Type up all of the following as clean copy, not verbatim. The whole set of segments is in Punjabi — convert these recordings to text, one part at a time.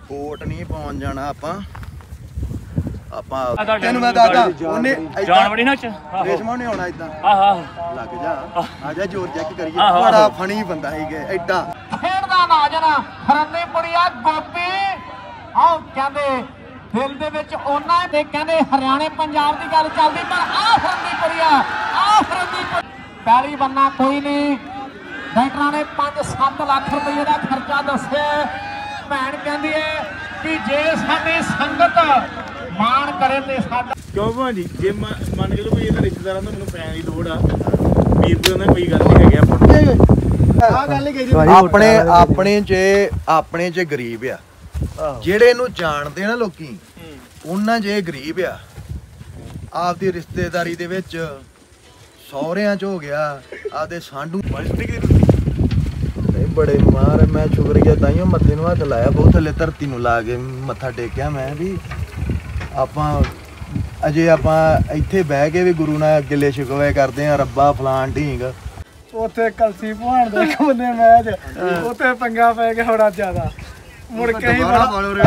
ਕੋਟ ਨਹੀਂ ਪਾਉਣ ਜਾਣਾ ਆਪਾਂ ਤੈਨੂੰ ਮੈਂ ਦੱਸਦਾ ਉਹਨੇ ਜਾਨ ਬੜੀ ਨਾ ਰੇਸ਼ਮਾ ਨੇ ਆਉਣਾ ਇਦਾਂ ਆਹ ਲੱਗ ਜਾ ਆ ਜਾ ਜ਼ੋਰ ਚੈੱਕ ਕਰੀਏ ਬੜਾ ਫਨੀ ਬੰਦਾ ਸੀਗਾ ਐਡਾ ਖੇਡਦਾ ਨਾਜਨ ਫਰੰਦੀਪੁਰੀਆ ਗੋਪੀ ਆਹ ਕਹਿੰਦੇ ਦਿਲ ਦੇ ਵਿੱਚ ਉਹਨਾਂ ਤੇ ਕਹਿੰਦੇ ਹਰਿਆਣੇ ਪੰਜਾਬ ਦੀ ਗੱਲ ਚੱਲਦੀ ਪਰ ਫਰੰਦੀਪੁਰੀਆ ਪਹਿਲੀ ਬੰਨਾ ਕੋਈ ਨਹੀਂ ਡਾਕਟਰਾਂ ਨੇ 5-7 ਲੱਖ ਰੁਪਏ ਦਾ ਖਰਚਾ ਦੱਸਿਆ ਭੈਣ ਕਹਿੰਦੀ ਹੈ ਕਿ ਜੇ ਸਾਡੀ ਸੰਗਤ ਮਾਣ ਕਰੇ ਤੇ ਸਾਡਾ ਕਿਉਂ ਭਾਜੀ ਜੇ ਮੰਨ ਕੇ ਲਓ ਕੋਈ ਇਹਦਾ ਰਿਸ਼ਤੇਦਾਰਾਂ ਦਾ ਮੈਨੂੰ ਪੈਣ ਦੀ ਲੋੜ ਆ ਵੀਰ ਦੇ ਉਹਨਾਂ ਕੋਈ ਗੱਲ ਨਹੀਂ ਹੈਗੀ ਆ ਗੱਲ ਹੀ ਆਪਣੇ ਚ ਗਰੀਬ ਆ ਜਿਹੜੇ ਇਹਨੂੰ ਜਾਣਦੇ ਨਾ ਲੋਕੀ ਉਹਨਾਂ ਜੇ ਗਰੀਬ ਆ ਆਪਦੀ ਰਿਸ਼ਤੇਦਾਰੀ ਦੇ ਵਿੱਚ ਸਹੁਰਿਆਂ ਚ ਹੋ ਗਿਆ ਆਪਦੇ ਸਾਂਢੂ ਬੜੇ ਮਾਰ ਮੈਂ ਸ਼ੁਕਰੀਆ ਤਾਈਓ ਮੱਥੇ ਨੂੰ ਹੱਥ ਲਾਇਆ ਬਹੁਤ ਥੱਲੇ ਧਰਤੀ ਨੂੰ ਲਾ ਕੇ ਮੱਥਾ ਟੇਕਿਆ ਮੈਂ ਵੀ ਆਪਾਂ ਅਜੇ ਆਪਾਂ ਇੱਥੇ ਬਹਿ ਕੇ ਵੀ ਗੁਰੂ ਨਾਲ ਗਿਲੇ ਸ਼ਿਕਵੇ ਕਰਦੇ ਆ ਰੱਬਾ ਫਲਾਨ ਢੀਂਗ ਉੱਥੇ ਕਲਸੀ ਭਵਾਨ ਦੇ ਇੱਕ ਬੰਦੇ ਮੈਚ ਉੱਥੇ ਪੰਗਾ ਪੈ ਗਿਆ ਥੋੜਾ ਜ਼ਿਆਦਾ ਮੁੜ ਕੇ ਹੀ ਦੁਬਾਰਾ ਪਾ ਲਓ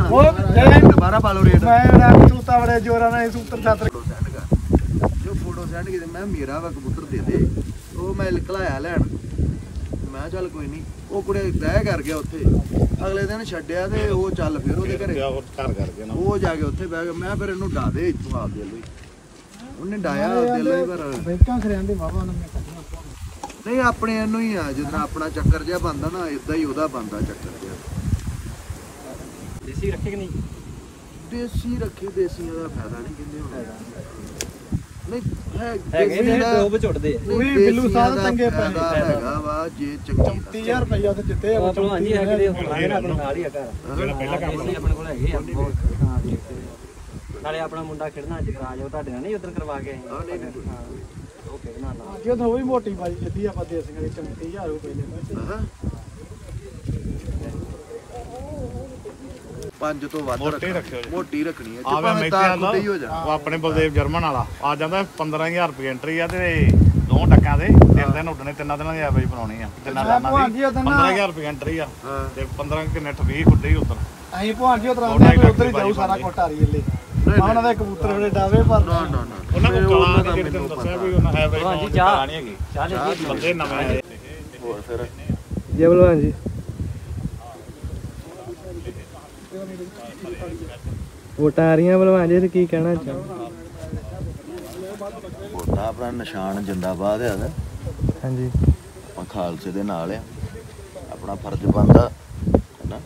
ਰੇਟ ਮੈਂ ਸੂਤਾ ਬੜੇ ਜੋਰਾਂ ਨਾਲ ਸੂਤਰ ਸਾਤਰ ਜੋ ਫੋਟੋ ਸੈਂਡ ਕੀਤੀ ਮੈਂ ਮੇਰਾ ਵਾ ਕਬੂਤਰ ਦੇ ਦੇ ਉਹ ਮੈਂ ਨਿਕਲਾਇਆ ਲੈਣ ਮੈਂ ਚੱਲ ਕੋਈ ਨਹੀਂ ਉਹ ਕੁੜੇ ਤੈਅ ਕਰ ਗਿਆ ਉੱਥੇ ਅਗਲੇ ਦਿਨ ਛੱਡਿਆ ਤੇ ਉਹ ਚੱਲ ਫਿਰ ਉਹਦੇ ਘਰੇ ਉਹ ਜਾ ਕੇ ਉੱਥੇ ਬਹਿ ਗਿਆ ਮੈਂ ਫਿਰ ਇਹਨੂੰ ਡਾ ਦੇ ਇੱਥੋਂ ਆਪ ਦੇ ਲਈ ਉਹਨੇ ਡਾਇਆ ਦਿਲ ਲਈ ਪਰ ਬੈਂਕਾਂ ਖਰਿਆਂ ਦੇ ਵਾਵਾ ਉਹਨਾਂ ਨੇ ਨਹੀਂ ਆਪਣੇ ਇਹਨੂੰ ਹੀ ਆ ਜਦੋਂ ਆਪਣਾ ਚੱਕਰ ਜਿਹਾ ਬਣਦਾ ਨਾ ਇਦਾਂ ਹੀ ਉਹਦਾ ਬਣਦਾ ਚੱਕਰ ਜਿਹਾ ਦੇਸੀ ਰੱਖੇ ਕਿ ਨਹੀਂ ਦੇਸੀ ਰੱਖੇ ਦੇਸੀਆਂ ਦਾ ਫਾਇਦਾ ਨਹੀਂ ਕਹਿੰਦੇ ਹੁਣ ਨਹੀਂ ਹੈਗੇ ਨੇ ਟੋਬ ਝੁੱਟਦੇ ਆ ਉਹੀ ਬਿੱਲੂ ਸਾਹਿਬ ਤੰਗੇ ਪਏ ਹੈਗਾ ਵਾ ਜੇ ਚੰਗੀ 30000 ਰੁਪਇਆ ਤੇ ਜਿੱਤੇ ਆ ਹਾਂਜੀ ਹੈਗੇ ਦੇ ਆਪਣੇ ਨਾਲ ਹੀ ਆ ਘਰ ਜਿਹੜਾ ਪਹਿਲਾ ਕੰਮ ਆਪਣੇ ਕੋਲ ਹੈਗੇ ਆ ਬਹੁਤ ਹਾਂ ਨਾਲੇ ਆਪਣਾ ਮੁੰਡਾ ਖੇਡਣਾ ਅੱਜ ਕਰਾ ਜਾਓ ਤੁਹਾਡੇ ਨਾਲ ਨਹੀਂ ਉਧਰ ਕਰਵਾ ਕੇ ਹਾਂ ਉਹ ਖੇਡਣਾ ਨਾ ਜਦੋਂ ਉਹ ਵੀ ਮੋਟੀ ਬਾਜੀ ਜਿੱਦੀ ਆਪਾਂ ਦੇਸੀਆਂ ਦੀ 30000 ਰੁਪਏ ਦੇ ਹਾਂ 5 ਤੋਂ ਵੱਧ ਮੋਟੀ ਰੱਖਣੀ ਹੈ ਉਹ ਆਪਣੇ ਬਲਦੇਵ ਜਰਮਨ ਵਾਲਾ ਆ ਜਾਂਦਾ 15000 ਰੁਪਏ ਐਂਟਰੀ ਆ ਤੇ 2 ਟੱਕਾਂ ਦੇ 3 ਦਿਨ ਉੱਡਣੇ 3 ਦਿਨਾਂ ਦੀ ਐਵਰੇਜ ਬਣਾਉਣੀ ਆ ਤਿੰਨਾਂ ਲਾਣਾ ਦੀ 15000 ਰੁਪਏ ਐਂਟਰੀ ਆ ਤੇ 15 ਕਿੰਨੇ 20 ਖੁੱਡੇ ਹੀ ਉੱਧਰ ਅਸੀਂ ਭਾਂਜੀ ਉਤਰਾਉਂਦੇ ਉਧਰ ਹੀ ਜਾਊ ਸਾਰਾ ਕੋਟਾਰੀ ਲੈ ਉਹਨਾਂ ਦੇ ਕਬੂਤਰ ਬੜੇ ਡਾਵੇ ਪਰ ਨਾ ਉਹਨਾਂ ਕੋਲ ਕਲਾ ਨਹੀਂ ਕਿਤੇ ਦੱਸਿਆ ਵੀ ਉਹਨਾਂ ਹੈ ਬਈ ਭਾਂਜੀ ਚਾਹ ਨਹੀਂ ਹੈਗੀ ਚਾਹ ਬੰਦੇ ਨਵੇਂ ਆਏ ਹੋਰ ਫਿਰ ਜੀ ਬਲਵਾਨ ਜੀ ਵੋਟਾਂ ਆ ਰਹੀਆਂ ਭਲਵਾਨ ਜੀ ਤੇ ਕੀ ਕਹਿਣਾ ਚਾਹੁੰਦੇ ਵੋਟਾਂ ਆਪਣਾ ਨਿਸ਼ਾਨ ਜਿੰਦਾਬਾਦ ਆ ਹਾਂਜੀ ਆਪਾਂ ਖਾਲਸੇ ਦੇ ਨਾਲ ਆ ਆਪਣਾ ਫਰਜ਼ ਬਣਦਾ ਹੈਨਾ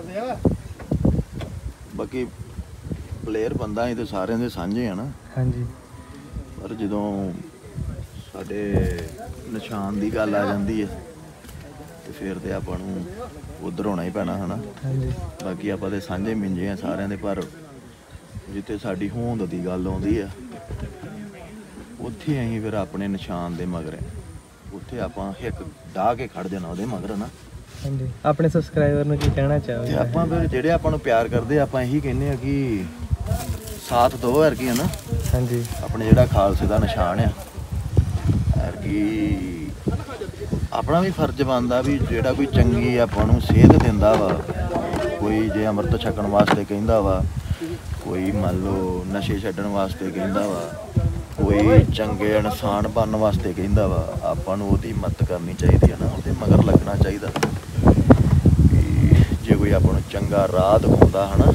ਬਾਕੀ ਪਲੇਅਰ ਬੰਦਾ ਹੀ ਤੇ ਸਾਰਿਆਂ ਦੇ ਸਾਂਝੇ ਆ ਨਾ ਹਾਂਜੀ ਪਰ ਜਦੋਂ ਸਾਡੇ ਨਿਸ਼ਾਨ ਦੀ ਗੱਲ ਆ ਜਾਂਦੀ ਹੈ ਤੇ ਫਿਰ ਤੇ ਆਪਾਂ ਨੂੰ ਉਧਰ ਹੋਣਾ ਹੀ ਪੈਣਾ ਹਨਾ ਹਾਂਜੀ ਬਾਕੀ ਆਪਾਂ ਤੇ ਸਾਂਝੇ ਮਿੰਜੇ ਆ ਸਾਰਿਆਂ ਦੇ ਪਰ ਜਿੱਥੇ ਸਾਡੀ ਹੋਂਦ ਦੀ ਗੱਲ ਆਉਂਦੀ ਆ ਉੱਥੇ ਅਸੀਂ ਫਿਰ ਆਪਣੇ ਨਿਸ਼ਾਨ ਦੇ ਮਗਰ ਉੱਥੇ ਆਪਾਂ ਹਿੱਕ ਡਾਹ ਕੇ ਖੜ ਜਾਣਾ ਉਹਦੇ ਮਗਰ ਨਾ ਹਾਂਜੀ ਆਪਣੇ ਸਬਸਕ੍ਰਾਈਬਰ ਨੂੰ ਕੀ ਕਹਿਣਾ ਚਾਹੋਗੇ ਤੇ ਆਪਾਂ ਫਿਰ ਜਿਹੜੇ ਆਪਾਂ ਨੂੰ ਪਿਆਰ ਕਰਦੇ ਆਪਾਂ ਇਹੀ ਕਹਿੰਦੇ ਆ ਕਿ ਸਾਥ ਦਿਓ ਯਾਰ ਕੀ ਹਨਾ ਹਾਂਜੀ ਆਪਣੇ ਜਿਹੜਾ ਖਾਲਸੇ ਦਾ ਨਿਸ਼ਾਨ ਆ ਯਾਰ ਕੀ ਆਪਣਾ ਵੀ ਫਰਜ਼ ਬਣਦਾ ਵੀ ਜਿਹੜਾ ਕੋਈ ਚੰਗੀ ਆਪਾਂ ਨੂੰ ਸੇਧ ਦਿੰਦਾ ਵਾ ਕੋਈ ਜੇ ਅੰਮ੍ਰਿਤ ਛਕਣ ਵਾਸਤੇ ਕਹਿੰਦਾ ਵਾ ਕੋਈ ਮੰਨ ਲਓ ਨਸ਼ੇ ਛੱਡਣ ਵਾਸਤੇ ਕਹਿੰਦਾ ਵਾ ਕੋਈ ਚੰਗੇ ਇਨਸਾਨ ਬਣਨ ਵਾਸਤੇ ਕਹਿੰਦਾ ਵਾ ਆਪਾਂ ਨੂੰ ਉਹਦੀ ਮਦਦ ਕਰਨੀ ਚਾਹੀਦੀ ਹੈ ਨਾ ਉਹਦੇ ਮਗਰ ਲੱਗਣਾ ਚਾਹੀਦਾ ਕਿ ਜੇ ਕੋਈ ਆਪਾਂ ਨੂੰ ਚੰਗਾ ਰਾਹ ਦਿਖਾਉਂਦਾ ਹੈ ਨਾ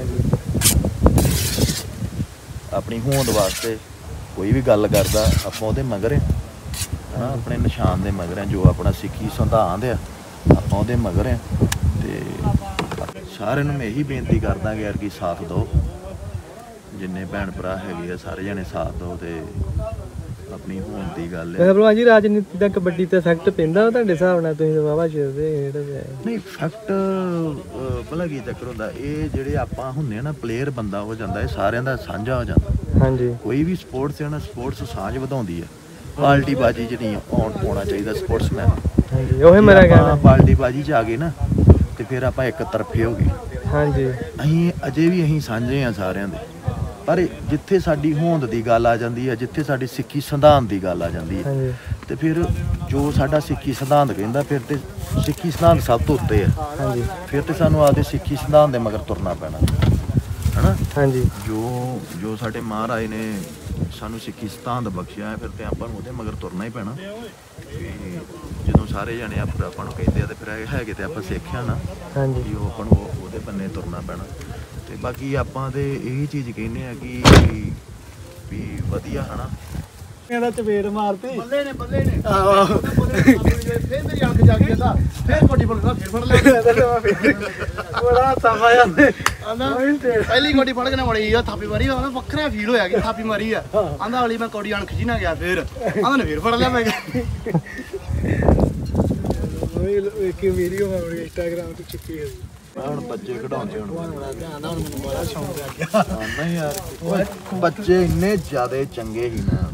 ਆਪਣੀ ਹੋਂਦ ਵਾਸਤੇ ਕੋਈ ਵੀ ਗੱਲ ਕਰਦਾ ਆਪਾਂ ਉਹਦੇ ਮਗਰ ਹੈ ਨਾ ਆਪਣੇ ਨਿਸ਼ਾਨ ਦੇ ਮਗਰ ਹੈ ਜੋ ਆਪਣਾ ਸਿੱਖੀ ਸਿਧਾਂਤ ਆ ਆਪਾਂ ਉਹਦੇ ਮਗਰ ਹੈ ਤੇ ਸਾਰਿਆਂ ਨੂੰ ਮੈਂ ਇਹੀ ਬੇਨਤੀ ਕਰਦਾ ਕਿ ਯਾਰ ਕੀ ਸਾਥ ਦਿਓ ਜਿੰਨੇ ਭੈਣ ਭਰਾ ਹੈਗੇ ਆ ਸਾਰੇ ਜਣੇ ਸਾਥ ਦਿਓ ਤੇ ਆਪਣੀ ਹੋਂਦ ਦੀ ਗੱਲ ਹੈ ਭਲਵਾਨ ਜੀ ਰਾਜਨੀਤੀ ਦਾ ਕਬੱਡੀ ਤੇ ਇਫੈਕਟ ਪੈਂਦਾ ਤੁਹਾਡੇ ਹਿਸਾਬ ਨਾਲ ਤੁਸੀਂ ਵਾਵਾ ਚਿਰਦੇ ਨਹੀਂ ਇਫੈਕਟ ਭਲਾ ਕੀ ਚੱਕਰ ਹੁੰਦਾ ਇਹ ਜਿਹੜੇ ਆਪਾਂ ਹੁੰਦੇ ਆ ਨਾ ਪਲੇਅਰ ਬੰਦਾ ਹੋ ਜਾਂਦਾ ਇਹ ਸਾਰਿਆਂ ਦਾ ਸਾਂਝਾ ਹੋ ਜਾਂਦਾ ਹਾਂਜੀ ਕੋਈ ਵੀ ਸਪੋਰਟਸ ਹੈ ਨਾ ਸਪੋਰਟਸ ਸਾਂਝ ਵਧਾਉਂਦੀ ਆ ਪਾਲਟੀ ਬਾਜੀ 'ਚ ਨਹੀਂ ਆਉਣਾ ਚਾਹੀਦਾ ਸਪੋਰਟਸਮੈਨ ਹਾਂਜੀ ਉਹੀ ਮੇਰਾ ਕਹਿਣਾ ਪਾਲਟੀ ਬਾਜੀ 'ਚ ਆ ਗਏ ਨਾ ਤੇ ਫਿਰ ਆਪਾਂ ਇੱਕ ਤਰਫੇ ਹੋ ਗਏ ਹਾਂਜੀ ਅਸੀਂ ਅਜੇ ਵੀ ਅਸੀਂ ਸਾਂਝੇ ਆ ਸਾਰਿਆਂ ਦੇ ਪਰ ਜਿੱਥੇ ਸਾਡੀ ਹੋਂਦ ਦੀ ਗੱਲ ਆ ਜਾਂਦੀ ਹੈ ਜਿੱਥੇ ਸਾਡੀ ਸਿੱਖੀ ਸਿਧਾਂਤ ਦੀ ਗੱਲ ਆ ਜਾਂਦੀ ਹੈ ਤੇ ਫਿਰ ਜੋ ਸਾਡਾ ਸਿੱਖੀ ਸਿਧਾਂਤ ਕਹਿੰਦਾ ਫਿਰ ਤੇ ਸਿੱਖੀ ਸਿਧਾਂਤ ਸਭ ਤੋਂ ਉੱਤੇ ਆ। ਹਾਂਜੀ ਫਿਰ ਤੇ ਸਾਨੂੰ ਆਪਦੇ ਸਿੱਖੀ ਸਿਧਾਂਤ ਦੇ ਮਗਰ ਤੁਰਨਾ ਪੈਣਾ ਹਨਾ। ਹਾਂਜੀ ਜੋ ਸਾਡੇ ਮਹਾਰਾਜ ਨੇ ਸਾਨੂੰ ਸਿੱਖੀ ਸਿਧਾਂਤ ਬਖਸ਼ਿਆ ਹੈ, ਫਿਰ ਤੇ ਆਪਾਂ ਨੂੰ ਉਹਦੇ ਮਗਰ ਤੁਰਨਾ ਹੀ ਪੈਣਾ। ਤੇ ਜਦੋਂ ਸਾਰੇ ਜਣੇ ਆਪਾਂ ਨੂੰ ਕਹਿੰਦੇ ਆ ਤੇ ਫਿਰ ਹੈਗੇ ਤੇ ਆਪਾਂ ਸਿੱਖਿਆ ਨਾ ਹਾਂਜੀ ਕਿ ਉਹ ਆਪਾਂ ਨੂੰ ਉਹਦੇ ਬੰਨੇ ਤੁਰਨਾ ਪੈਣਾ। ਤੇ ਬਾਕੀ ਆਪਾਂ ਤੇ ਇਹੀ ਚੀਜ਼ ਕਹਿੰਦੇ ਆ ਕਿ ਵੀ ਵਧੀਆ ਹਨਾ। ਇਹਦਾ ਚਪੇੜ ਮਾਰਤੀ ਬੱਲੇ ਨੇ ਫੇਰ ਮੇਰੀ ਅੱਖ ਜਾਗ ਜਾਂਦਾ, ਫੇਰ ਕੋਡੀ ਫੜਦਾ, ਫੇਰ ਫੜ ਲੈ ਬੜਾ ਸਮਾਂ ਜਾਂਦੇ ਪਹਿਲੀ ਕੋਡੀ ਫੜ ਕੇ ਨਾ ਮੜੀ ਆ ਥਾਪੀ ਮਾਰੀ, ਉਹਨੂੰ ਵੱਖਰਾ ਫੀਲ ਹੋਇਆ ਕਿ ਥਾਪੀ ਮਾਰੀ ਆ। ਆਂਦਾ ਅਗਲੀ ਮੈਂ ਕੋਡੀ ਅਣਖ ਜੀ ਨਾ ਗਿਆ, ਫੇਰ ਆਂਦਾ ਨੇ ਫੇਰ ਫੜ ਲਿਆ। ਮੈਂ ਇੱਕ ਵੀਡੀਓ ਮੈਂ ਇੰਸਟਾਗ੍ਰਾਮ ਤੇ ਚੁੱਕੀ ਹੋਈ ਹੁਣ ਬੱਚੇ ਕਢਾਉਂਦੇ ਹੁਣ ਬੜਾ ਧਿਆਨ ਨਾਲ ਮੈਨੂੰ ਬੜਾ ਸ਼ੌਂਕ ਆ ਗਿਆ। ਨਹੀਂ ਯਾਰ ਬੱਚੇ ਇੰਨੇ ਜ਼ਿਆਦਾ ਚੰਗੇ ਹੀ ਨਾ,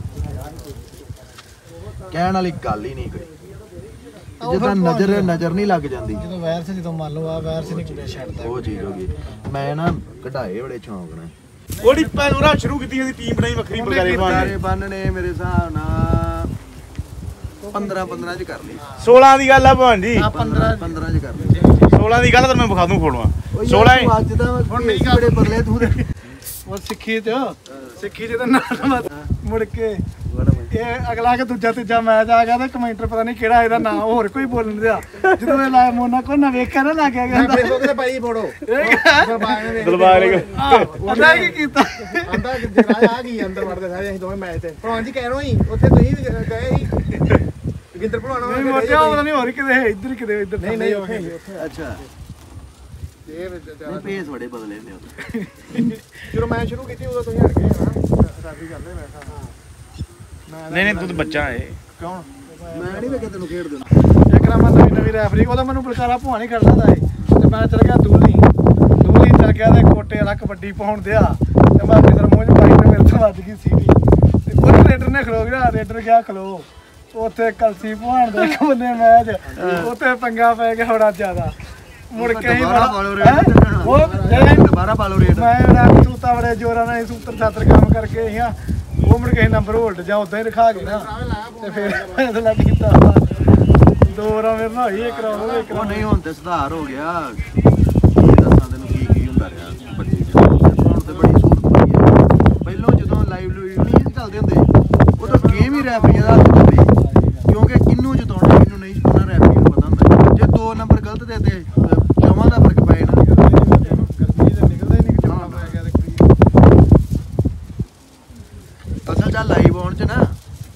ਕਹਿਣ ਵਾਲੀ ਗੱਲ ਹੀ ਨਹੀਂ ਕੋਈ। ਜਿੱਦਾਂ ਨਜ਼ਰ ਨਹੀਂ ਲੱਗ ਜਾਂਦੀ, ਜਦੋਂ ਵਾਇਰਸ ਜਦੋਂ ਮੰਨ ਲਓ ਆ ਵਾਇਰਸ ਨਹੀਂ ਕਿਤੇ ਛੱਡਦਾ ਉਹ ਚੀਜ਼ ਹੋ ਗਈ। ਮੈਂ ਨਾ ਕਢਾਏ ਬੜੇ ਸ਼ੌਂਕ ਨੇ। ਉਹਦੀ ਪੈਨੂਰਾ ਸ਼ੁਰੂ ਕੀਤੀ ਸੀ ਟੀਮ ਬਣਾਈ ਵੱਖਰੀ ਬਗਾਰੇ ਸਾਰੇ ਬੰਨਣੇ ਮੇਰੇ ਹਿਸਾਬ ਨਾਲ 15 ਚ ਕਰ ਲਈ। 16 ਦੀ ਗੱਲ ਆ ਭਾਂ ਜੀ, 15 ਚ ਕਰ ਲਈ। 16 ਦੀ ਗੱਲ ਤਾਂ ਮੈਂ ਵਿਖਾ ਦੂੰ ਫੋਟੋਆਂ। 16 ਅੱਜ ਦਾ ਹੁਣ ਮੇਰੀ ਗੱਲ ਬਦਲੇ ਤੂੰ ਉਹ ਸਿੱਖੀ ਚ ਤਾਂ ਨਾ ਮੁੜ ਕੇ ਇਹ ਅਗਲਾ ਕੇ ਦੂਜਾ ਤੀਜਾ ਮੈਚ ਆ ਗਿਆ ਤੇ ਕਮੈਂਟਰ ਪਤਾ ਨਹੀਂ ਕਿਹੜਾ ਇਹਦਾ ਨਾਂ ਹੋਰ ਕੋਈ ਬੋਲਣ ਦਿਆ। ਜਦੋਂ ਇਹ ਲਾਇਆ ਮੋਨਾ ਕੋ ਨਾ ਵੇਖਿਆ ਨਾ ਲੱਗਿਆ ਗਿਆ ਫੇਸਬੁੱਕ ਤੇ ਪਾਈ ਫੋਟੋ ਦਲਬਾਗ ਉਹਦਾ ਕੀ ਕੀਤਾ ਆਂਦਾ ਜਿਹੜਾ ਆ ਗਈ ਅੰਦਰ ਵੜਦੇ ਸਾਰੇ ਅਸੀਂ ਦੋਵੇਂ ਮੈਚ ਤੇ ਭਲਵਾਨ ਜੀ ਕਹਿ ਰਹੇ ਸੀ ਉੱਥੇ ਤੁਸੀਂ ਵੀ ਗਏ ਸੀ ਗਿੰਦਰ ਭਲਵਾਨ ਨਹੀਂ ਮੋਟਿਆ ਪਤਾ ਨਹੀਂ ਹੋਰ ਕਿਤੇ ਇੱਧਰ ਕਿਤੇ ਇੱਧਰ ਨਹੀਂ ਉੱਥੇ ਅੱਛਾ ਇਹ ਪੇਸ ਬੜੇ ਬਦਲੇ ਨੇ ਉਹਦੇ। ਜਦੋਂ ਮੈਂ ਸ਼ੁਰੂ ਕੀਤੀ ਉਦੋਂ ਤੁਸੀਂ ਹਟ ਗਏ ਨਾ ਸਾਡੀ ਗੱਲ ਹੈ। ਮੈਂ ਨਹੀਂ ਤੂੰ ਤਾਂ ਬੱਚਾ ਏ। ਕੌਣ ਮੈਂ ਨਹੀਂ ਵੇਖਿਆ ਤੈਨੂੰ ਖੇਡ ਦੇਣਾ। ਇੱਕ ਰਾਮਾ ਨਵੀਂ ਰੈਫਰੀ ਉਹਦਾ ਮੈਨੂੰ ਬਲਕਾਰਾ ਭੂਆ ਨਹੀਂ ਖੜਦਾ ਦਾ ਤੇ ਮੈਂ ਚਲ ਗਿਆ ਦੂਲੀ ਚਲ ਗਿਆ ਤੇ ਕੋਟੇ ਵਾਲਾ ਕਬੱਡੀ ਪਾਉਣ ਦਿਆ ਤੇ ਮੈਂ ਆਪਣੀ ਤਰ੍ਹਾਂ ਮੂੰਹ ਚ ਪਾਈ ਤੇ ਮੇਰੇ ਤੋਂ ਵੱਜ ਗਈ ਸੀਟੀ ਤੇ ਉਹ ਰੇਡਰ ਨੇ ਖਲੋ ਗਿਆ, ਰੇਡਰ ਗਿਆ ਖਲੋ ਉੱਥੇ ਕਲਸੀ ਭਵਾਨ ਦੇ ਇੱਕ ਬੰਦੇ ਮੈਚ ਉੱਥੇ ਪੰਗਾ ਪੈ ਗਿਆ ਬੜਾ ਜ਼ਿਆਦਾ। ਮੁੜ ਕੇ ਹੀ ਦੁਬਾਰਾ ਪਾ ਲਓ ਰੇਟ। ਉਹ ਦੁਬਾਰਾ ਪਾ ਲਓ ਰੇਟ। ਮੈਂ ਰੱਖ ਸੂਤਾ ਬੜੇ ਜੋਰਾਂ ਨਾਲ ਸੂਤਰ ਸਾਤਰ ਕੰਮ ਕਰਕੇ ਹੀ ਉਹ ਮੁੜ ਕੇ ਨੰਬਰ ਹੋਲਡ ਜਾਂ ਉਦਾਂ ਹੀ ਰਖਾ ਕੇ ਨਾ ਤੇ ਫਿਰ ਫੈਸਲਾ ਕੀਤਾ। ਦੋ ਰਾਂ ਮੇਰੇ ਨਾਲ ਹੋਈ ਇੱਕ ਰਾਂ ਉਹ ਨਹੀਂ ਹੁਣ ਤੇ ਸੁਧਾਰ ਹੋ ਗਿਆ। ਦੱਸਾਂ ਤੈਨੂੰ ਕੀ ਹੁੰਦਾ ਰਿਹਾ ਬੱਚੇ ਚ। ਹੁਣ ਤੇ ਬੜੀ ਸਹੂਲਤ ਪਈ ਹੈ। ਪਹਿਲਾਂ ਜਦੋਂ ਲਾਈਵ ਨਹੀਂ ਚੱਲਦੇ ਹੁੰਦੇ ਉਦੋਂ ਗੇਮ ਹੀ ਰੈਫਰੀਆਂ ਦਾ ਹੱਥ ਹੁੰਦੀ, ਕਿਉਂਕਿ ਕਿਹਨੂੰ ਜਿਤਾਉਣਾ ਕਿਹਨੂੰ ਨਹੀਂ ਜਿਤਾਉਣਾ ਰੈਫਰੀ ਨੂੰ ਪਤਾ ਹੁੰਦਾ। ਜੇ 2 ਨੰਬਰ ਗਲਤ ਦੇ ਤੇ 4 ਦਾ ਫਰਕ ਪੈ ਜਾਣਾ। ਅਸਲ ਚ ਲਾਈਵ ਆਉਣ ਚ ਨਾ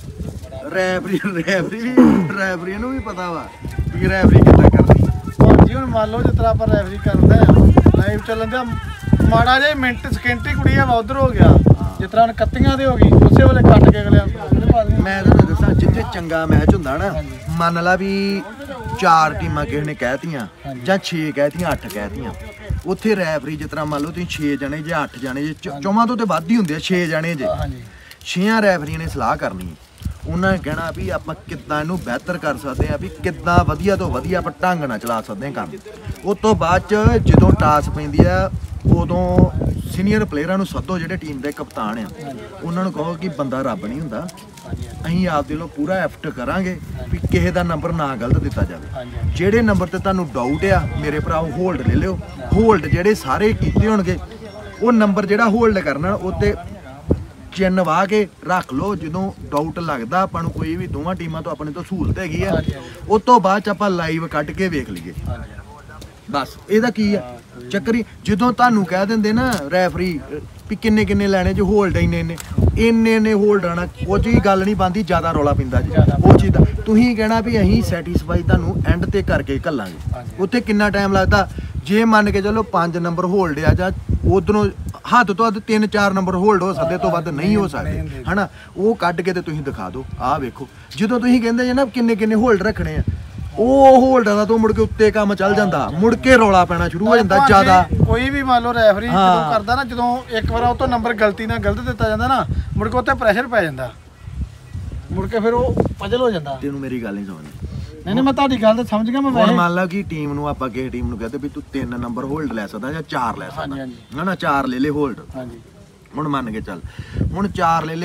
ਰੈਫਰੀ ਨੂੰ ਵੀ ਪਤਾ ਵਾ ਕਿ ਰੈਫਰੀ ਕਿੱਦਾਂ ਕਰਨੀ। ਜੀ ਹੁਣ ਮੰਨ ਲਓ ਜਿਸ ਤਰ੍ਹਾਂ ਆਪਾਂ ਰੈਫਰੀ ਕਰਦੇ ਆ ਲਾਈਵ ਚੱਲਣ ਦਾ ਮਾੜਾ ਜਿਹਾ ਮਿੰਟ ਸਕਿੰਟ ਹੀ ਕੁੜੀ ਆ ਉਧਰ ਹੋ ਗਿਆ, ਜਿਸ ਤਰ੍ਹਾਂ 31 ਦੇ ਹੋ ਗਈ ਉਸੇ ਵੇਲੇ ਕੱਟ ਕੇ ਅਗਲੇ ਮੈਂ ਤੁਹਾਨੂੰ ਦੱਸਾਂ ਜਿੱਥੇ ਚੰਗਾ ਮੈਚ ਹੁੰਦਾ ਨਾ, ਮੰਨ ਲਾ ਵੀ 4 ਟੀਮਾਂ ਕਿਸੇ ਨੇ ਕਹਿਤੀਆਂ ਜਾਂ 6 ਕਹਿਤੀਆਂ 8 ਕਹਿਤੀਆਂ, ਉੱਥੇ ਰੈਫਰੀ ਜਿਸ ਤਰ੍ਹਾਂ ਮੰਨ ਲਓ ਤੁਸੀਂ 6 ਜਣੇ ਜਾਂ 8 ਜਣੇ ਜੇ ਚੌਵਾਂ ਤੋਂ ਤੇ ਵੱਧ ਹੀ ਹੁੰਦੇ ਆ 6 ਜਣੇ ਜੇ 6 ਰੈਫਰੀਆਂ ਨੇ ਸਲਾਹ ਕਰਨੀ। ਉਹਨਾਂ ਨੇ ਕਹਿਣਾ ਵੀ ਆਪਾਂ ਕਿੱਦਾਂ ਇਹਨੂੰ ਬਿਹਤਰ ਕਰ ਸਕਦੇ ਆ, ਵੀ ਕਿੱਦਾਂ ਵਧੀਆ ਤੋਂ ਵਧੀਆ ਆਪਾਂ ਢੰਗ ਨਾਲ ਚਲਾ ਸਕਦੇ ਆ ਕੰਮ। ਉਸ ਤੋਂ ਬਾਅਦ ਚ ਜਦੋਂ ਟਾਸ ਪੈਂਦੀ ਆ ਉਦੋਂ ਸੀਨੀਅਰ ਪਲੇਅਰਾਂ ਨੂੰ ਸੱਦੋ ਜਿਹੜੇ ਟੀਮ ਦੇ ਕਪਤਾਨ ਆ, ਉਹਨਾਂ ਨੂੰ ਕਹੋ ਕਿ ਬੰਦਾ ਰੱਬ ਨਹੀਂ ਹੁੰਦਾ, ਅਸੀਂ ਆਪ ਦੇ ਵੱਲੋਂ ਪੂਰਾ ਐਫਰਟ ਕਰਾਂਗੇ ਵੀ ਕਿਸੇ ਦਾ ਨੰਬਰ ਨਾ ਗਲਤ ਦਿੱਤਾ ਜਾਵੇ। ਜਿਹੜੇ ਨੰਬਰ ਤੇ ਤੁਹਾਨੂੰ ਡਾਊਟ ਆ ਮੇਰੇ ਭਰਾਓ ਹੋਲਡ ਲੈ ਲਿਓ। ਹੋਲਡ ਜਿਹੜੇ ਸਾਰੇ ਕੀਤੇ ਹੋਣਗੇ ਉਹ ਨੰਬਰ ਜਿਹੜਾ ਹੋਲਡ ਕਰਨਾ ਉੱਤੇ ਚਿੰਨ ਵਾਹ ਕੇ ਰੱਖ ਲਓ। ਜਦੋਂ ਡਾਊਟ ਲੱਗਦਾ ਆਪਾਂ ਨੂੰ ਕੋਈ ਵੀ ਦੋਵਾਂ ਟੀਮਾਂ ਤੋਂ ਆਪਣੇ ਤੋਂ ਸਹੂਲਤ ਹੈਗੀ ਆ, ਉਸ ਤੋਂ ਬਾਅਦ ਚ ਆਪਾਂ ਲਾਈਵ ਕੱਢ ਕੇ ਵੇਖ ਲਈਏ ਬਸ। ਇਹਦਾ ਕੀ ਆ ਚੱਕਰੀ, ਜਦੋਂ ਤੁਹਾਨੂੰ ਕਹਿ ਦਿੰਦੇ ਨਾ ਰੈਫਰੀ ਵੀ ਕਿੰਨੇ ਲੈਣੇ ਜੇ ਹੋਲਡ ਇੰਨੇ ਹੋਲਡ ਆਣਾ, ਉਹ ਜੀ ਗੱਲ ਨਹੀਂ ਬਣਦੀ, ਜ਼ਿਆਦਾ ਰੌਲਾ ਪੈਂਦਾ ਜੀ ਉਹ ਚੀਜ਼ ਦਾ। ਤੁਸੀਂ ਕਹਿਣਾ ਵੀ ਅਸੀਂ ਸੈਟੀਸਫਾਈ ਤੁਹਾਨੂੰ ਐਂਡ ਤੇ ਕਰਕੇ ਘੱਲਾਂਗੇ, ਉੱਥੇ ਕਿੰਨਾ ਟਾਈਮ ਲੱਗਦਾ। ਜੇ ਮੰਨ ਕੇ ਚਲੋ 5 ਨੰਬਰ ਹੋਲਡ ਆ ਜਾਂ ਉਧਰੋਂ ਹੱਦ ਤੋਂ ਹੱਦ 3-4 ਨੰਬਰ ਹੋਲਡ ਹੋ ਸਕਦੇ, ਤੋਂ ਵੱਧ ਨਹੀਂ ਹੋ ਸਕਦੇ ਹਨਾ, ਉਹ ਕੱਢ ਕੇ ਤੇ ਤੁਸੀਂ ਦਿਖਾ ਦਿਓ। ਆਹ ਵੇਖੋ ਜਦੋਂ ਤੁਸੀਂ ਕਹਿੰਦੇ ਜੇ ਨਾ ਕਿੰਨੇ ਹੋਲਡ ਰੱਖਣੇ ਆ, ਉਹ ਹੋਲਡਾਂ ਦਾ ਤੋਂ ਮੁੜ ਕੇ ਉੱਤੇ ਕੰਮ ਚੱਲ ਜਾਂਦਾ, ਮੁੜ ਕੇ ਰੌਲਾ ਪੈਣਾ ਸ਼ੁਰੂ ਹੋ ਜਾਂਦਾ ਜ਼ਿਆਦਾ। ਕੋਈ ਵੀ ਮੰਨ ਲਓ ਰੈਫਰੀ ਜਦੋਂ ਕਰਦਾ ਨਾ, ਜਦੋਂ ਇੱਕ ਵਾਰ ਉਹ ਤੋਂ ਨੰਬਰ ਗਲਤੀ ਨਾਲ ਗਲਤ ਦਿੱਤਾ ਜਾਂਦਾ ਨਾ, ਮੁੜ ਕੇ ਉੱਤੇ ਪ੍ਰੈਸ਼ਰ ਪੈ ਜਾਂਦਾ, ਮੁੜ ਕੇ ਫਿਰ ਉਹ ਪਜਲ ਹੋ ਜਾਂਦਾ। ਤੈਨੂੰ ਮੇਰੀ ਗੱਲ ਨਹੀਂ ਸਮਝਦੀ। ਨਹੀਂ ਮੈਂ ਤੁਹਾਡੀ ਗੱਲ ਤਾਂ ਸਮਝ ਗਿਆ। ਮੈਂ ਹੁਣ ਮੰਨ ਲਾ ਕਿ ਟੀਮ ਨੂੰ ਆਪਾਂ ਕਿਸੇ ਟੀਮ ਨੂੰ ਕਹਤੇ ਵੀ ਤੂੰ 3 ਨੰਬਰ ਹੋਲਡ ਲੈ ਸਕਦਾ ਜਾਂ 4 ਲੈ ਸਕਦਾ ਹਨਾ, 4 ਲੈ ਲੈ ਹੋਲਡ। ਹੁਣ ਮੰਨ ਕੇ ਚੱਲ, ਹੁਣ 4 ਲੈ ਲੈ ਤੇ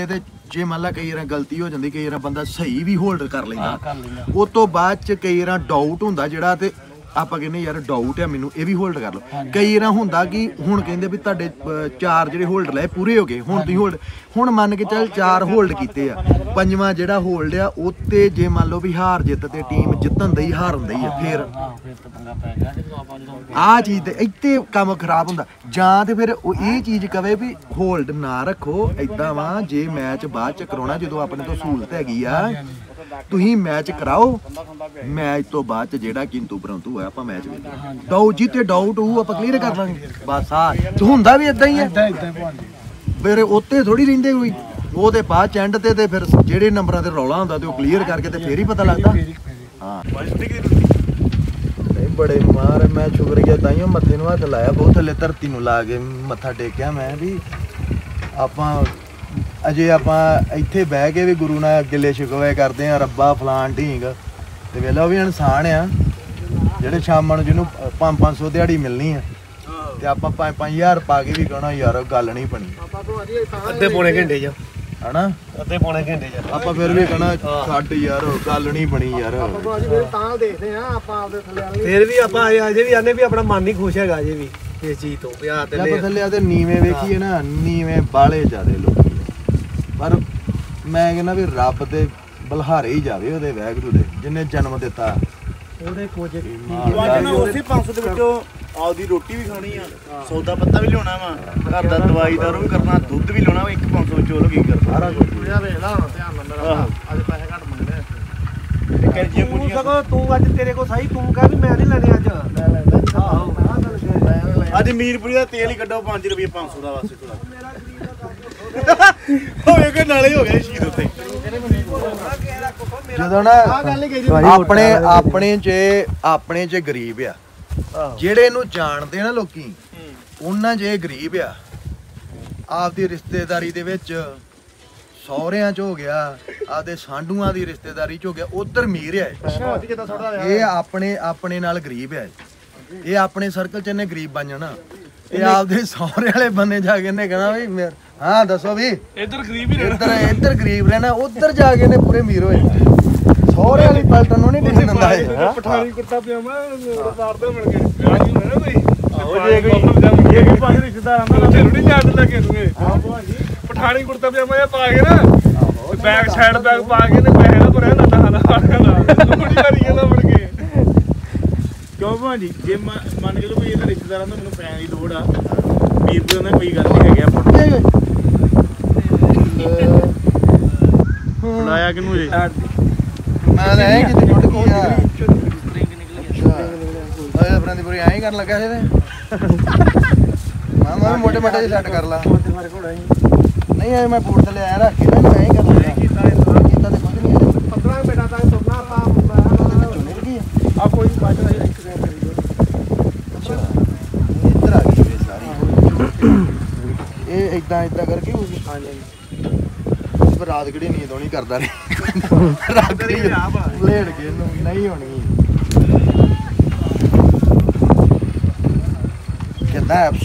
ਜੇ ਮੰਨ ਲਾ ਕਈ ਵਾਰ ਗਲਤੀ ਹੋ ਜਾਂਦੀ, ਕਈ ਵਾਰ ਬੰਦਾ ਸਹੀ ਵੀ ਹੋਲਡ ਕਰ ਲੈਂਦਾ, ਕਰ ਲੈਂਦਾ। ਉਹ ਤੋਂ ਬਾਅਦ ਚ ਕਈ ਵਾਰ ਡਾਊਟ ਹੁੰਦਾ ਜਿਹੜਾ, ਤੇ ਆਪਾਂ ਕਹਿੰਦੇ ਯਾਰ ਡਾਊਟ ਆ ਮੈਨੂੰ, ਇਹ ਵੀ ਹੋਲਡ ਕਰ ਲਓ। ਕਈ ਵਾਰ ਹੁੰਦਾ ਕਿ ਹੁਣ ਕਹਿੰਦੇ ਵੀ ਤੁਹਾਡੇ 4 ਜਿਹੜੇ ਹੋਲਡ ਲਏ ਪੂਰੇ ਹੋ ਗਏ, ਹੁਣ ਤੁਸੀਂ ਹੋਲਡ, ਹੁਣ ਮੰਨ ਕੇ ਚੱਲ 4 ਹੋਲਡ ਕੀਤੇ ਆ, 5ਵਾਂ ਜਿਹੜਾ ਹੋਲਡ ਆ ਉੱਤੇ ਜੇ ਮੰਨ ਲਓ ਵੀ ਹਾਰ ਜਿੱਤ ਤੇ ਟੀਮ ਜਿੱਤਣ ਦੀ ਹਾਰਨ ਦੀ ਆ, ਫਿਰ ਫਿਰ ਤਾਂ ਪੰਗਾ ਪੈ ਗਿਆ ਜਦੋਂ ਆਪਾਂ ਜਦੋਂ ਆਹ ਚੀਜ਼ ਤੇ ਇੱਥੇ ਕੰਮ ਖਰਾਬ ਹੁੰਦਾ। ਜਾਂ ਤੇ ਫਿਰ ਉਹ ਇਹ ਚੀਜ਼ ਕਵੇ ਵੀ ਹੋਲਡ ਨਾ ਰੱਖੋ, ਏਦਾਂ ਵਾ ਜੇ ਮੈਚ ਬਾਅਦ ਚ ਕਰਾਉਣਾ, ਜਦੋਂ ਆਪਣੇ ਤੋਂ ਸਹੂਲਤ ਹੈਗੀ ਆ ਤੁਸੀਂ ਮੈਚ ਕਰਾਓ, ਮੈਚ ਤੋਂ ਬਾਅਦ ਚ ਜਿਹੜਾ ਕਿੰਤੂ ਪਰੰਤੂ ਹੋਇਆ ਆਪਾਂ ਮੈਚ ਵੇਖਾਂਗੇ, ਡਾਊਟ ਜਿੱਤੇ ਡਾਊਟ ਉਹ ਆਪਾਂ ਕਲੀਅਰ ਕਰ ਲਾਂਗੇ ਬਸ। ਆ ਹੁੰਦਾ ਵੀ ਇਦਾਂ ਹੀ ਹੈ, ਫਿਰ ਉੱਤੇ ਥੋੜੀ ਰਹਿੰਦੇ ਕੋਈ, ਉਹਦੇ ਬਾਅਦ ਚ ਐਂਡ ਤੇ ਫਿਰ ਜਿਹੜੇ ਨੰਬਰਾਂ ਤੇ ਰੌਲਾ ਹੁੰਦਾ ਤੇ ਉਹ ਕਲੀਅਰ ਕਰਕੇ ਤੇ ਫੇਰ ਹੀ ਪਤਾ ਲੱਗਦਾ। ਹਾਂ ਨਹੀਂ ਬੜੇ ਮਾਰ, ਮੈਂ ਸ਼ੁਕਰੀਆ ਤਾਈਓ ਮੱਥੇ ਨੂੰ ਹੱਥ ਲਾਇਆ, ਬਹੁਤ ਥੱਲੇ ਧਰਤੀ ਨੂੰ ਲਾ ਕੇ ਮੱਥਾ ਟੇਕਿਆ ਮੈਂ ਵੀ। ਆਪਾਂ ਅਜੇ ਆਪਾਂ ਇੱਥੇ ਬਹਿ ਕੇ ਵੀ ਗੁਰੂ ਨਾਲ ਗਿਲੇ ਸ਼ਿਕਵੇ ਕਰਦੇ ਆ, ਰੱਬਾ ਫਲਾਨ ਢੀਂਗ, ਤੇ ਵੇਲਾ ਉਹ ਵੀ ਇਨਸਾਨ ਆ ਜਿਹੜੇ ਸ਼ਾਮਾਂ ਨੂੰ ਜਿਹਨੂੰ 500 ਦਿਹਾੜੀ ਮਿਲਣੀ ਆ, ਤੇ ਆਪਾਂ 5-5000 ਪਾ ਕੇ ਵੀ ਕਹਣਾ ਯਾਰ ਗੱਲ ਨਹੀਂ ਬਣੀ, ਅੱਧੇ ਪੌਣੇ ਘੰਟੇ ਚ ਹਨਾ ਅੱਧੇ ਪੌਣੇ ਘੰਟੇ ਚ ਆਪਾਂ ਫਿਰ ਵੀ ਕਹਣਾ ਛੱਡ ਯਾਰ ਗੱਲ ਨਹੀਂ ਬਣੀ ਯਾਰ। ਤਾਂ ਦੇਖਦੇ ਆ ਆਪਾਂ ਆਪਦੇ ਥੱਲੇ ਵਾਲੀ ਫਿਰ ਵੀ ਆਪਾਂ ਅਜੇ ਵੀ ਆਨੇ ਵੀ ਆਪਣਾ ਮਨ ਨਹੀਂ ਖੁਸ਼ ਹੈਗਾ ਅਜੇ ਵੀ ਇਸ ਚੀਜ਼ ਤੋਂ ਵੀ ਆ ਆਪਾਂ ਥੱਲੇ ਆਦੇ ਨੀਵੇਂ ਵੇਖੀਏ ਨਾ, ਨੀਵੇਂ ਬਾਲੇ ਜ਼ਿਆਦੇ ਲੋਕੀ, ਪਰ ਮੈਂ ਕਹਿੰਦਾ ਵੀ ਰੱਬ ਤੇ ਬਲਹਾਰੇ ਹੀ ਜਾਵੇ ਉਹਦੇ ਵਾਹਿਗੁਰੂ ਦੇ ਜਿਹਨੇ ਜਨਮ ਦਿੱਤਾ, ਉਹਦੇ ਕੁਝ ਉਸੇ 500 ਦੇ ਵਿੱਚੋਂ ਆਪਦੀ ਰੋਟੀ ਵੀ ਖਾਣੀ ਆ, ਸੌਦਾ ਪੱਤਾ ਵੀ ਲਿਆਉਣਾ ਵਾ, ਘਰ ਦਾ ਦਵਾਈ ਦਾਰੂ ਵੀ ਕਰਨਾ, ਦੁੱਧ ਵੀ ਲਿਆਉਣਾ ਵਾ, 1-500 ਵਿੱਚੋਂ ਉਹ ਕੀ ਕਰਨਾ ਸਾਰਾ ਕੁਝ। ਵੇਖ ਲਾ ਹੁਣ ਧਿਆਨ ਨਾਲ ਮੇਰਾ, ਅੱਜ ਪੈਸੇ ਘੱਟ ਮੰਗਦੇ ਆ। ਕਰਜੀਆਂ ਤੂੰ ਪੁੱਜੀਆਂ ਸਗੋਂ ਤੂੰ ਅੱਜ ਤੇਰੇ ਕੋਲ ਸਹੀ ਤੂੰ ਕਹਿ ਵੀ ਮੈਂ ਨਹੀਂ ਲੈਣੇ ਅੱਜ ਆਹੋ ਅੱਜ ਮੀਰਪੁਰੀ ਦਾ ਤੇਲ ਹੀ ਕੱਢੋ 5 ਰੁਪਏ 500 ਦਾ ਵਾਸਤੇ ਥੋੜਾ ਹੋਵੇ ਕਿ ਨਾਲੇ ਹੋ ਗਿਆ ਸ਼ੀਰ ਉੱਤੇ। ਜਦੋਂ ਨਾ ਆਪਣੇ ਚ ਗਰੀਬ ਆ, ਜਿਹੜੇ ਇਹਨੂੰ ਜਾਣਦੇ ਨਾ ਲੋਕੀ, ਉਹਨਾਂ 'ਚ ਇਹ ਗਰੀਬ ਆ, ਆਪਦੀ ਰਿਸ਼ਤੇਦਾਰੀ ਦੇ ਵਿੱਚ ਸਹੁਰਿਆਂ 'ਚ ਹੋ ਗਿਆ, ਆਪਦੇ ਸਾਂਢੂਆਂ ਦੀ ਰਿਸ਼ਤੇਦਾਰੀ 'ਚ ਹੋ ਗਿਆ, ਉਧਰ ਅਮੀਰ ਆ ਇਹ, ਆਪਣੇ ਨਾਲ ਗਰੀਬ ਆ ਇਹ, ਆਪਣੇ ਸਰਕਲ 'ਚ ਇਹਨੇ ਗਰੀਬ ਬਣ ਜਾਣਾ, ਇਹ ਆਪਦੇ ਸਹੁਰੇ ਵਾਲੇ ਬੰਦੇ ਜਾ ਕੇ ਇਹਨੇ ਕਹਿਣਾ ਵੀ ਹਾਂ ਦੱਸੋ ਵੀ ਇੱਧਰ ਗਰੀਬ ਹੀ ਰਹਿਣਾ, ਇੱਧਰ ਗਰੀਬ ਰਹਿਣਾ, ਉਧਰ ਜਾ ਕੇ ਇਹਨੇ ਪੂਰੇ ਅਮੀਰ ਹੋਏ। ਸਹੁਰੇ ਵਾਲੀ ਪਲਟਨ ਨੂੰ ਨਹੀਂ ਟਿਕਣ ਦਿੰਦਾ ਇਹ। ਪਠਾਣੀ ਕੁੱਤਾ ਪਜਾਮਾ ਉਤਾਰਦੇ ਮਿਲ ਕੇ ਰਾਜੀ ਹੋਣਾ ਕੋਈ, ਆਹੋ ਜੇ ਕੋਈ ਪੰਜ ਰਿਸ਼ਤੇਦਾਰ ਆਂਦਾ ਜ਼ਰੂਰੀ ਛੱਡ ਲੱਗੇ ਤੂੰ ਪਠਾਣੀ ਕੁੱਤਾ ਪਜਾਮਾ ਜਿਹਾ ਪਾ ਕੇ ਨਾ, ਬੈਕ ਸਾਈਡ ਬੈਗ ਪਾ ਕੇ ਤੇ ਪੈਸੇ ਨਾ ਭਰਿਆ ਨਾ ਦਾ ਥੋੜੀ ਵਾਰੀ ਇਹਦਾ ਮੁੜ ਕੇ। ਕਿਉਂ ਭਾਜੀ ਜੇ ਮੰਨ ਕੇ ਲੋ ਕੋਈ ਇਹਦਾ ਰਿਸ਼ਤੇਦਾਰਾਂ ਦਾ ਮੈਨੂੰ ਪੈਣ ਦੀ ਲੋੜ ਆ, ਮੀਰਪੁਰ ਨਾਲ ਕੋਈ ਗੱਲ ਨਹੀਂ ਹੈਗੀ ਆਪਾਂ ਫੜਾਇਆ ਕਿਨੂੰ ਜੇ ਮੈਂ ਤਾਂ ਐਂ ਕਿਤੇ ਟੁੱਟ ਗਈ ਆ, ਅੱਛਾ ਆਪਣਾ ਦੀ ਪੂਰੀ ਐਂ ਹੀ ਕਰਨ ਲੱਗਾ ਸੀ ਮੈਂ ਮੋਟੇ ਮੋਟੇ ਜਿਹੇ ਸੈੱਟ ਕਰ ਲਾ, ਨਹੀਂ ਐ ਮੈਂ ਪੂਰ ਥੱਲੇ ਐ ਰੱਖ ਕੇ ਨਾ ਐਂ ਹੀ ਕਰ ਲਿਆ, ਕੀਤਾ ਤੇ ਕੁਝ ਨਹੀਂ ਹੈ 15 ਮਿੰਟਾਂ ਤੱਕ ਤੁਰਨਾ ਆਪਾਂ ਚੁਣੇ ਗਈ ਆ ਕੋਈ ਬਾਤ ਨਹੀਂ ਇੱਕ ਸੈਕਿੰਡ ਕਰੀ ਅੱਛਾ ਇੱਧਰ ਆ ਗਈ ਇਹ ਸਾਰੀ, ਇਹ ਇਦਾਂ ਕਰਕੇ ਹੋਊਗੀ। ਪਰ ਰਾਤ ਕਿਹੜੀ ਨੀਂਦ ਹੋਣੀ ਕਰਦਾ ਰਹੇ, ਰਾਤ ਕਿਹੜੀ ਲੇਟ ਕੇ ਇਹਨੂੰ ਨਹੀਂ ਹੋਣੀ। ਕਿੱਦਾਂ ਐਪਸ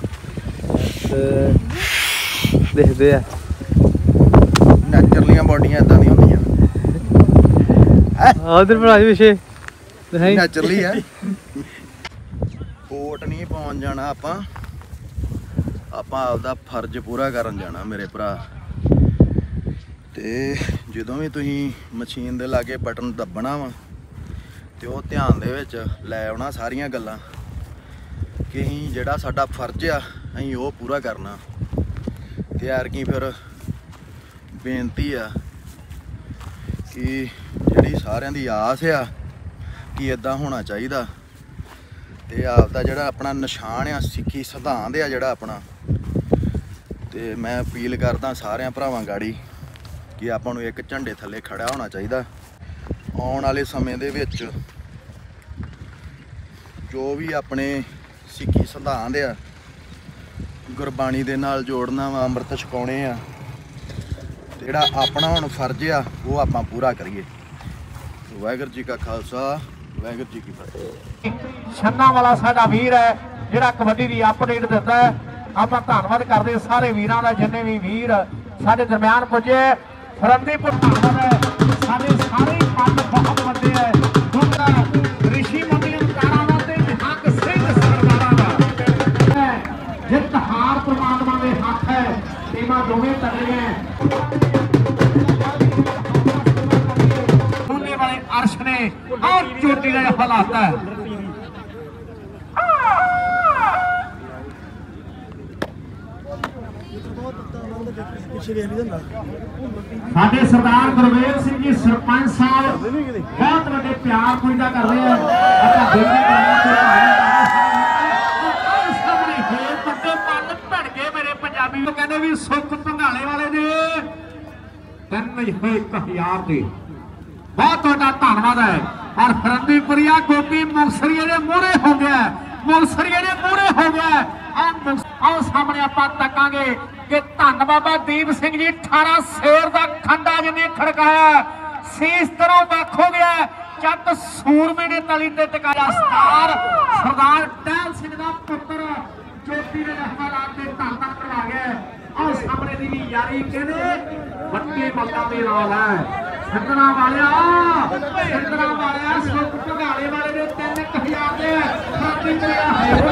ਦੇਖਦੇ ਆ ਨੈਚੁਰਲੀਆਂ ਬੋਡੀਆਂ ਇਦਾਂ ਦੀਆਂ ਹੁੰਦੀਆਂ, ਉਧਰ ਬਣਾ ਦੇ ਵਿਸ਼ੇ ਨੈਚੁਰਲੀ ਹੈ। ਵੋਟ ਨਹੀਂ ਪਾਉਣ ਜਾਣਾ ਆਪਾਂ ਆਪਦਾ ਫਰਜ਼ ਪੂਰਾ ਕਰਨ ਜਾਣਾ ਮੇਰੇ ਭਰਾ। ਤੇ ਜਦੋਂ ਵੀ ਤੁਸੀਂ ਮਸ਼ੀਨ ਦੇ ਲਾਗੇ ਬਟਨ ਦੱਬਣਾ ਵਾ ਤੇ ਉਹ ਧਿਆਨ ਦੇ ਵਿੱਚ ਲੈ ਆਉਣਾ ਸਾਰੀਆਂ ਗੱਲਾਂ, ਕਿ ਅਸੀਂ ਜਿਹੜਾ ਸਾਡਾ ਫਰਜ਼ ਆ ਅਸੀਂ ਉਹ ਪੂਰਾ ਕਰਨਾ। ਤੇ ਯਾਰ ਕੀ ਫਿਰ ਬੇਨਤੀ ਆ ਕਿ ਜਿਹੜੀ ਸਾਰਿਆਂ ਦੀ ਆਸ ਆ ਕਿ ਇਦਾਂ ਹੋਣਾ ਚਾਹੀਦਾ, ਤੇ ਆਪਦਾ ਜਿਹੜਾ ਆਪਣਾ ਨਿਸ਼ਾਨ ਆ ਸਿੱਖੀ ਸਿਧਾਂਤ ਆ ਜਿਹੜਾ ਆਪਣਾ, ਤੇ ਮੈਂ ਅਪੀਲ ਕਰਦਾ ਸਾਰਿਆਂ ਭਰਾਵਾਂ ਗਾੜੀ ਕਿ ਆਪਾਂ ਨੂੰ ਇੱਕ ਝੰਡੇ ਥੱਲੇ ਖੜਾ ਹੋਣਾ ਚਾਹੀਦਾ। ਆਉਣ ਵਾਲੇ ਸਮੇਂ ਦੇ ਵਿੱਚ ਜੋ ਵੀ ਆਪਣੇ ਸਿੱਖੀ ਸਿਧਾਂਤ ਆ ਗੁਰਬਾਣੀ ਦੇ ਨਾਲ ਜੋੜਨਾ ਵਾ, ਅੰਮ੍ਰਿਤ ਛਕਾਉਣੇ ਆ, ਤੇ ਜਿਹੜਾ ਆਪਣਾ ਹੁਣ ਫਰਜ਼ ਆ ਉਹ ਆਪਾਂ ਪੂਰਾ ਕਰੀਏ। ਵਾਹਿਗੁਰੂ ਜੀ ਕਾ ਖਾਲਸਾ, ਵਾਹਿਗੁਰੂ ਜੀ ਕੀ ਫਤਿਹ। ਛੰਨਾ ਵਾਲਾ ਸਾਡਾ ਵੀਰ ਹੈ ਜਿਹੜਾ ਕਬੱਡੀ ਦੀ ਅਪਡੇਟ ਦਿੰਦਾ ਹੈ। ਆਪਾਂ ਧੰਨਵਾਦ ਕਰਦੇ ਸਾਰੇ ਵੀਰਾਂ ਦਾ, ਜਿੰਨੇ ਵੀ ਵੀਰ ਸਾਡੇ ਦਰਮਿਆਨ ਪੁੱਜੇ ਫਰੰਦੀਪੁਰ ਸਾਡੇ ਸਾਰੇ ਪੰਜ ਬਹੁਤ ਵੱਡੇ ਹੈ ਦੂਜਾ ਰਿਸ਼ੀ ਮੰਗਲੀ ਕਾਰਾਂ ਦਾ ਤੇ ਨਿਹੰਗ ਸਿੰਘ ਸਰਦਾਰਾਂ ਦਾ ਜਿੱਤ ਹਾਰ ਪ੍ਰਮਾਤਮਾ ਦੇ ਹੱਥ ਹੈ ਟੀਮਾਂ ਦੋਵੇਂ ਤਗੜੀਆਂ ਉਹਨੇ ਵਾਲੇ ਅਰਸ਼ ਨੇ ਆਹ ਚੋਟੀ ਦਾ ਹਾਲਾਤ ਹੈ ਸਾਡੇ ਸਰਦਾਰ ਗੁਰਵੇਲ ਸਿੰਘ ਜੀ ਸਰਪੰਚ ਸਾਹਿਬ ਬਹੁਤ ਵੱਡੇ ਪਿਆਰ ਪੁੱਜਦਾ ਕਰ ਰਹੇ ਆ ਅਤੇ ਦਿੱਲੀ ਸਾਹਮਣੇ ਫੇਰ ਵੱਡੇ ਪੰਨ ਭੜ ਗਏ ਮੇਰੇ ਪੰਜਾਬੀ ਨੂੰ ਕਹਿੰਦੇ ਵੀ ਸੁੱਖ ਭੰਗਾਲੇ ਵਾਲੇ ਦੇ 3000 ਦੇ ਬਹੁਤ ਵੱਡਾ ਧੰਨਵਾਦ ਹੈ ਔਰ ਫਰੰਦੀਪੁਰੀਆ ਗੋਪੀ ਮੁਕਸਰੀਏ ਦੇ ਮੂਹਰੇ ਹੋ ਗਿਆ ਮੁਕਸਰੀਏ ਦੇ ਮੂਹਰੇ ਹੋ ਗਿਆ ਆਓ ਸਾਹਮਣੇ ਆਪਾਂ ਤੱਕਾਂਗੇ ਕਿ ਧੰਨ ਬਾਬਾ ਦੀਪ ਸਿੰਘ ਜੀ 18 ਸ਼ੇਰ ਦਾ ਖੰਡਾ ਜਿਹਨੇ ਖੜਕਾਇਆ ਸੀਸ ਤਰ੍ਹਾਂ ਵੱਖ ਹੋ ਗਿਆ ਚੱਕ ਸੂਰਮੇ ਨੇ ਤਲੀ ਤੇ ਟਿਕਾਇਆ ਸਰਦਾਰ ਟਹਿਲ ਸਿੰਘ ਦਾ ਪੁੱਤਰ ਚੋਟੀ ਦੇ ਹਵਾਲਾਤ ਤੇ ਧੰਨ ਕਰਵਾ ਗਿਆ ਆਹ ਸਾਹਮਣੇ ਦੀ ਵੀ ਯਾਰੀ ਕਹਿੰਦੇ ਵੱਡੇ ਮੱਲਾਂ ਦੇ ਨਾਲ ਹੈ ਸੰਗਣਾ ਵਾਲਿਆ ਸੁੱਖ ਭਗਾਲੇ ਵਾਲੇ ਦੇ 3000 ਦੇ ਸਾਡੀ ਚਲਿਆ